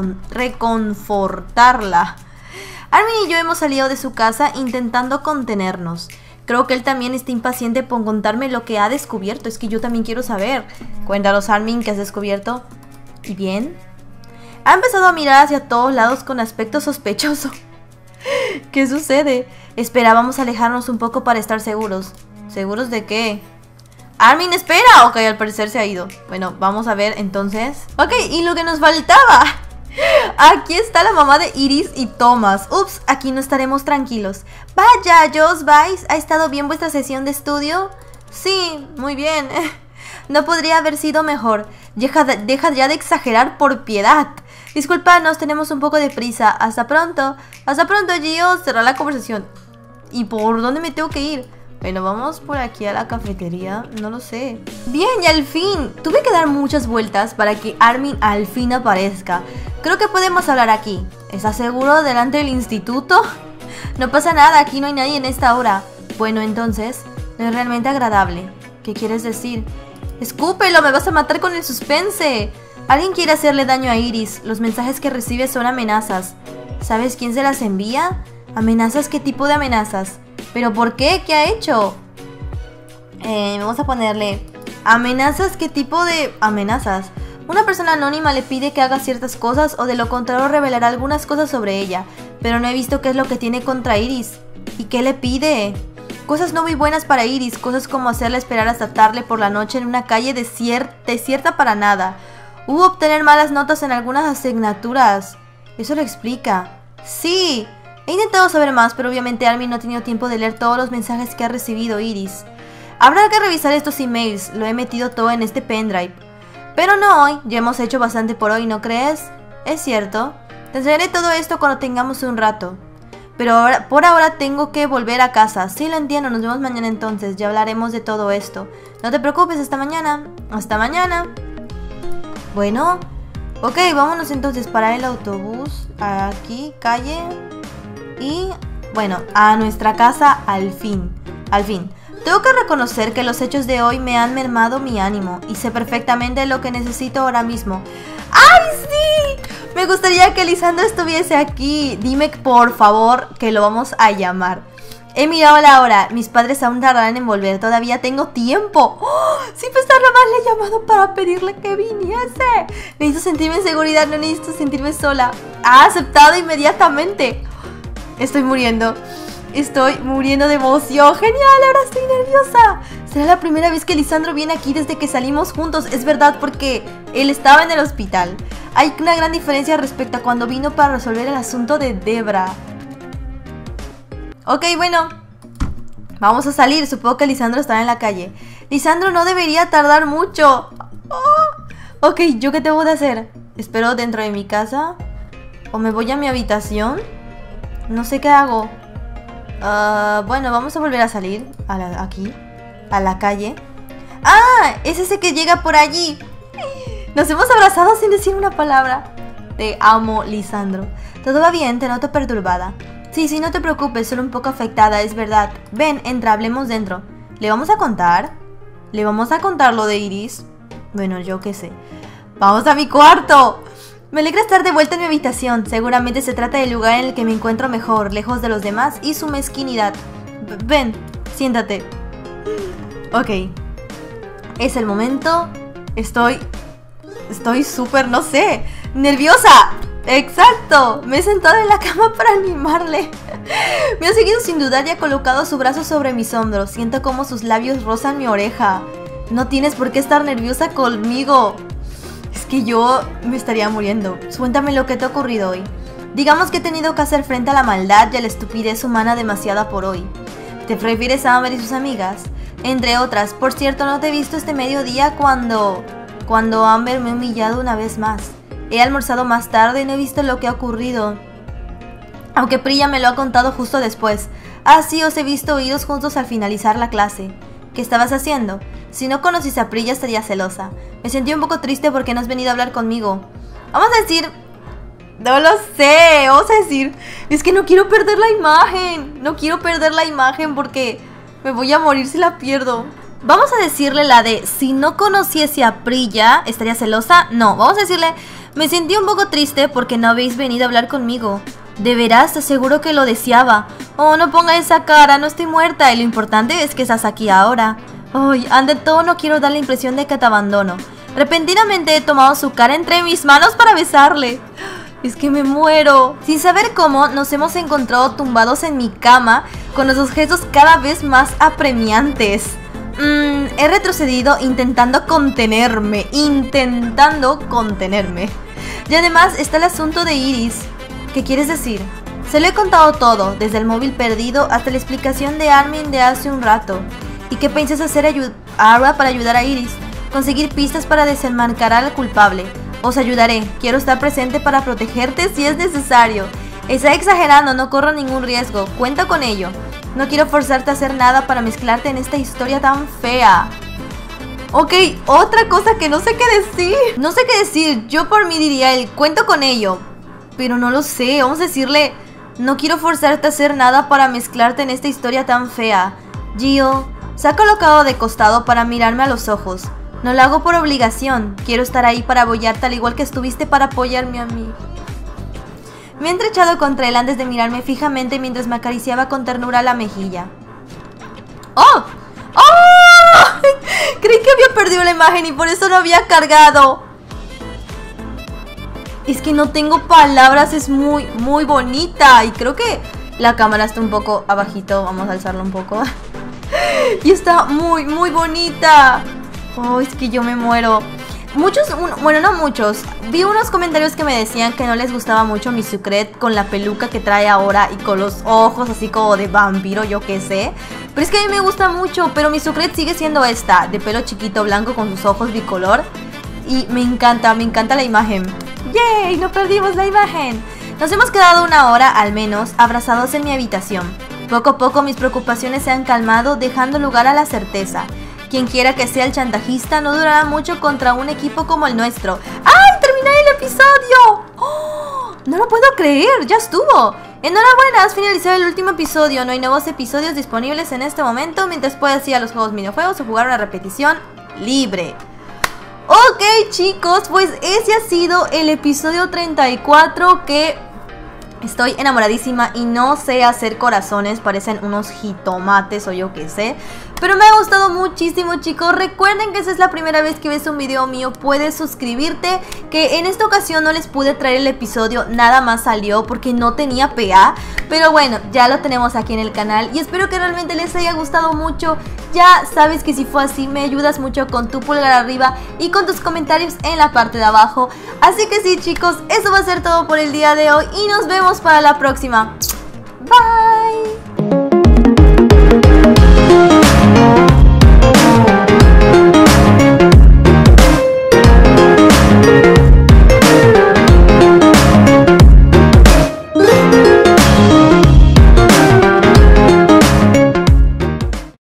reconfortarla. Armin y yo hemos salido de su casa intentando contenernos. Creo que él también está impaciente por contarme lo que ha descubierto. Es que yo también quiero saber. Cuéntanos, Armin, ¿qué has descubierto? ¿Y bien? Ha empezado a mirar hacia todos lados con aspecto sospechoso. ¿Qué sucede? Esperábamos alejarnos un poco para estar seguros. ¿Seguros de qué? ¡Armin, espera! Ok, al parecer se ha ido. Bueno, vamos a ver entonces. Ok, y lo que nos faltaba. Aquí está la mamá de Iris y Thomas. Ups, aquí no estaremos tranquilos. Vaya, ¿ya os vais? ¿Ha estado bien vuestra sesión de estudio? Sí, muy bien. No podría haber sido mejor. Deja, deja ya de exagerar, por piedad. Disculpadnos, tenemos un poco de prisa. Hasta pronto. Hasta pronto, Gio. Cerrar la conversación. ¿Y por dónde me tengo que ir? Bueno, vamos por aquí a la cafetería. No lo sé. Bien, y al fin. Tuve que dar muchas vueltas para que Armin al fin aparezca. Creo que podemos hablar aquí. ¿Estás seguro delante del instituto? No pasa nada, aquí no hay nadie en esta hora. Bueno, entonces, no es realmente agradable. ¿Qué quieres decir? ¡Escúpelo! ¡Me vas a matar con el suspense! Alguien quiere hacerle daño a Iris. Los mensajes que recibe son amenazas. ¿Sabes quién se las envía? ¿Amenazas? ¿Qué tipo de amenazas? ¿Pero por qué? ¿Qué ha hecho? Eh, vamos a ponerle... ¿Amenazas? ¿Qué tipo de amenazas? Una persona anónima le pide que haga ciertas cosas o de lo contrario revelará algunas cosas sobre ella. Pero no he visto qué es lo que tiene contra Iris. ¿Y qué le pide? Cosas no muy buenas para Iris. Cosas como hacerla esperar hasta tarde por la noche en una calle desier- desierta para nada. Hubo obtener malas notas en algunas asignaturas. ¿Eso lo explica? Sí. He intentado saber más, pero obviamente Armin no ha tenido tiempo de leer todos los mensajes que ha recibido Iris. Habrá que revisar estos emails. Lo he metido todo en este pendrive. Pero no hoy. Ya hemos hecho bastante por hoy, ¿no crees? Es cierto. Te enseñaré todo esto cuando tengamos un rato. Pero ahora, por ahora tengo que volver a casa. Sí, lo entiendo. Nos vemos mañana entonces. Ya hablaremos de todo esto. No te preocupes. Hasta mañana. Hasta mañana. Bueno. Ok, vámonos entonces para el autobús. Aquí, calle. Y, bueno, a nuestra casa al fin. Al fin. Tengo que reconocer que los hechos de hoy me han mermado mi ánimo. Y sé perfectamente lo que necesito ahora mismo. ¡Ay, sí! Me gustaría que Lisandro estuviese aquí. Dime, por favor, que lo vamos a llamar. He mirado la hora. Mis padres aún tardarán en volver. Todavía tengo tiempo. ¡Oh! Siempre está más le he llamado para pedirle que viniese. Necesito sentirme en seguridad. No necesito sentirme sola. Ha aceptado inmediatamente. Estoy muriendo. Estoy muriendo de emoción. ¡Genial! Ahora estoy nerviosa. Será la primera vez que Lisandro viene aquí desde que salimos juntos. Es verdad, porque él estaba en el hospital. Hay una gran diferencia respecto a cuando vino para resolver el asunto de Debra. Ok, bueno. Vamos a salir. Supongo que Lisandro estará en la calle. Lisandro no debería tardar mucho. Oh. Ok, ¿yo qué debo de hacer? ¿Espero dentro de mi casa? ¿O me voy a mi habitación? No sé qué hago. Uh, bueno, vamos a volver a salir a la, aquí, a la calle. Ah, es ese que llega por allí. Nos hemos abrazado sin decir una palabra. Te amo, Lisandro. ¿Todo va bien? Te noto perturbada. Sí, sí, no te preocupes, solo un poco afectada, es verdad. Ven, entra, hablemos dentro. ¿Le vamos a contar? ¿Le vamos a contar lo de Iris? Bueno, yo qué sé. ¡Vamos a mi cuarto! Me alegra estar de vuelta en mi habitación. Seguramente se trata del lugar en el que me encuentro mejor, lejos de los demás y su mezquinidad. B- ven, siéntate. Ok. Es el momento. Estoy... Estoy súper, no sé, nerviosa. Exacto. Me he sentado en la cama para animarle. Me ha seguido sin dudar y ha colocado su brazo sobre mis hombros. Siento como sus labios rozan mi oreja. No tienes por qué estar nerviosa conmigo. Es que yo me estaría muriendo. Cuéntame lo que te ha ocurrido hoy. Digamos que he tenido que hacer frente a la maldad y a la estupidez humana demasiada por hoy. ¿Te refieres a Amber y sus amigas? Entre otras. Por cierto, no te he visto este mediodía cuando... Cuando Amber me ha humillado una vez más. He almorzado más tarde y no he visto lo que ha ocurrido. Aunque Priya me lo ha contado justo después. Ah, sí, os he visto oídos juntos al finalizar la clase. ¿Qué estabas haciendo? Si no conociste a Priya estaría celosa. Me sentí un poco triste porque no has venido a hablar conmigo. Vamos a decir... No lo sé, vamos a decir... Es que no quiero perder la imagen. No quiero perder la imagen porque me voy a morir si la pierdo. Vamos a decirle la de... Si no conociese a Priya, ¿estaría celosa? No, vamos a decirle... Me sentí un poco triste porque no habéis venido a hablar conmigo. De veras, te aseguro que lo deseaba. Oh, no ponga esa cara, no estoy muerta y lo importante es que estás aquí ahora. Ay, ante todo no quiero dar la impresión de que te abandono. Repentinamente he tomado su cara entre mis manos para besarle. Es que me muero. Sin saber cómo, nos hemos encontrado tumbados en mi cama con nuestros gestos cada vez más apremiantes. Mm, he retrocedido intentando contenerme, intentando contenerme. Y además está el asunto de Iris. ¿Qué quieres decir? Se lo he contado todo, desde el móvil perdido hasta la explicación de Armin de hace un rato. ¿Y qué piensas hacer ahora para ayudar a Iris? Conseguir pistas para desenmascarar al culpable. Os ayudaré, quiero estar presente para protegerte si es necesario. Está exagerando, no corro ningún riesgo, cuenta con ello. No quiero forzarte a hacer nada para mezclarte en esta historia tan fea. Ok, otra cosa que no sé qué decir. No sé qué decir, yo por mí diría el cuento con ello. Pero no lo sé, vamos a decirle... No quiero forzarte a hacer nada para mezclarte en esta historia tan fea. Gio, se ha colocado de costado para mirarme a los ojos. No lo hago por obligación, quiero estar ahí para apoyarte al igual que estuviste para apoyarme a mí. Me he entrechado contra él antes de mirarme fijamente mientras me acariciaba con ternura la mejilla. ¡Oh! ¡Oh! Creí que había perdido la imagen y por eso no había cargado. Es que no tengo palabras, es muy, muy bonita. Y creo que la cámara está un poco abajito, vamos a alzarla un poco. Y está muy, muy bonita. Oh, es que yo me muero. Muchos, un, bueno, no muchos. Vi unos comentarios que me decían que no les gustaba mucho mi Sucret con la peluca que trae ahora y con los ojos así como de vampiro, yo qué sé. Pero es que a mí me gusta mucho, pero mi Sucret sigue siendo esta, de pelo chiquito blanco con sus ojos bicolor. Y me encanta, me encanta la imagen. ¡Yay! ¡No perdimos la imagen! Nos hemos quedado una hora, al menos, abrazados en mi habitación. Poco a poco mis preocupaciones se han calmado, dejando lugar a la certeza. Quien quiera que sea el chantajista no durará mucho contra un equipo como el nuestro. ¡Ay! ¡Terminé el episodio! ¡Oh! ¡No lo puedo creer! ¡Ya estuvo! Enhorabuena, has finalizado el último episodio. No hay nuevos episodios disponibles en este momento, mientras puedes ir a los juegos minijuegos o jugar una repetición libre. Ok, chicos, pues ese ha sido el episodio treinta y cuatro, que estoy enamoradísima y no sé hacer corazones, parecen unos jitomates o yo qué sé. Pero me ha gustado muchísimo, chicos. Recuerden que si es la primera vez que ves un video mío, puedes suscribirte. Que en esta ocasión no les pude traer el episodio, nada más salió porque no tenía P A. Pero bueno, ya lo tenemos aquí en el canal y espero que realmente les haya gustado mucho. Ya sabes que si fue así, me ayudas mucho con tu pulgar arriba y con tus comentarios en la parte de abajo. Así que sí, chicos, eso va a ser todo por el día de hoy y nos vemos para la próxima. Bye.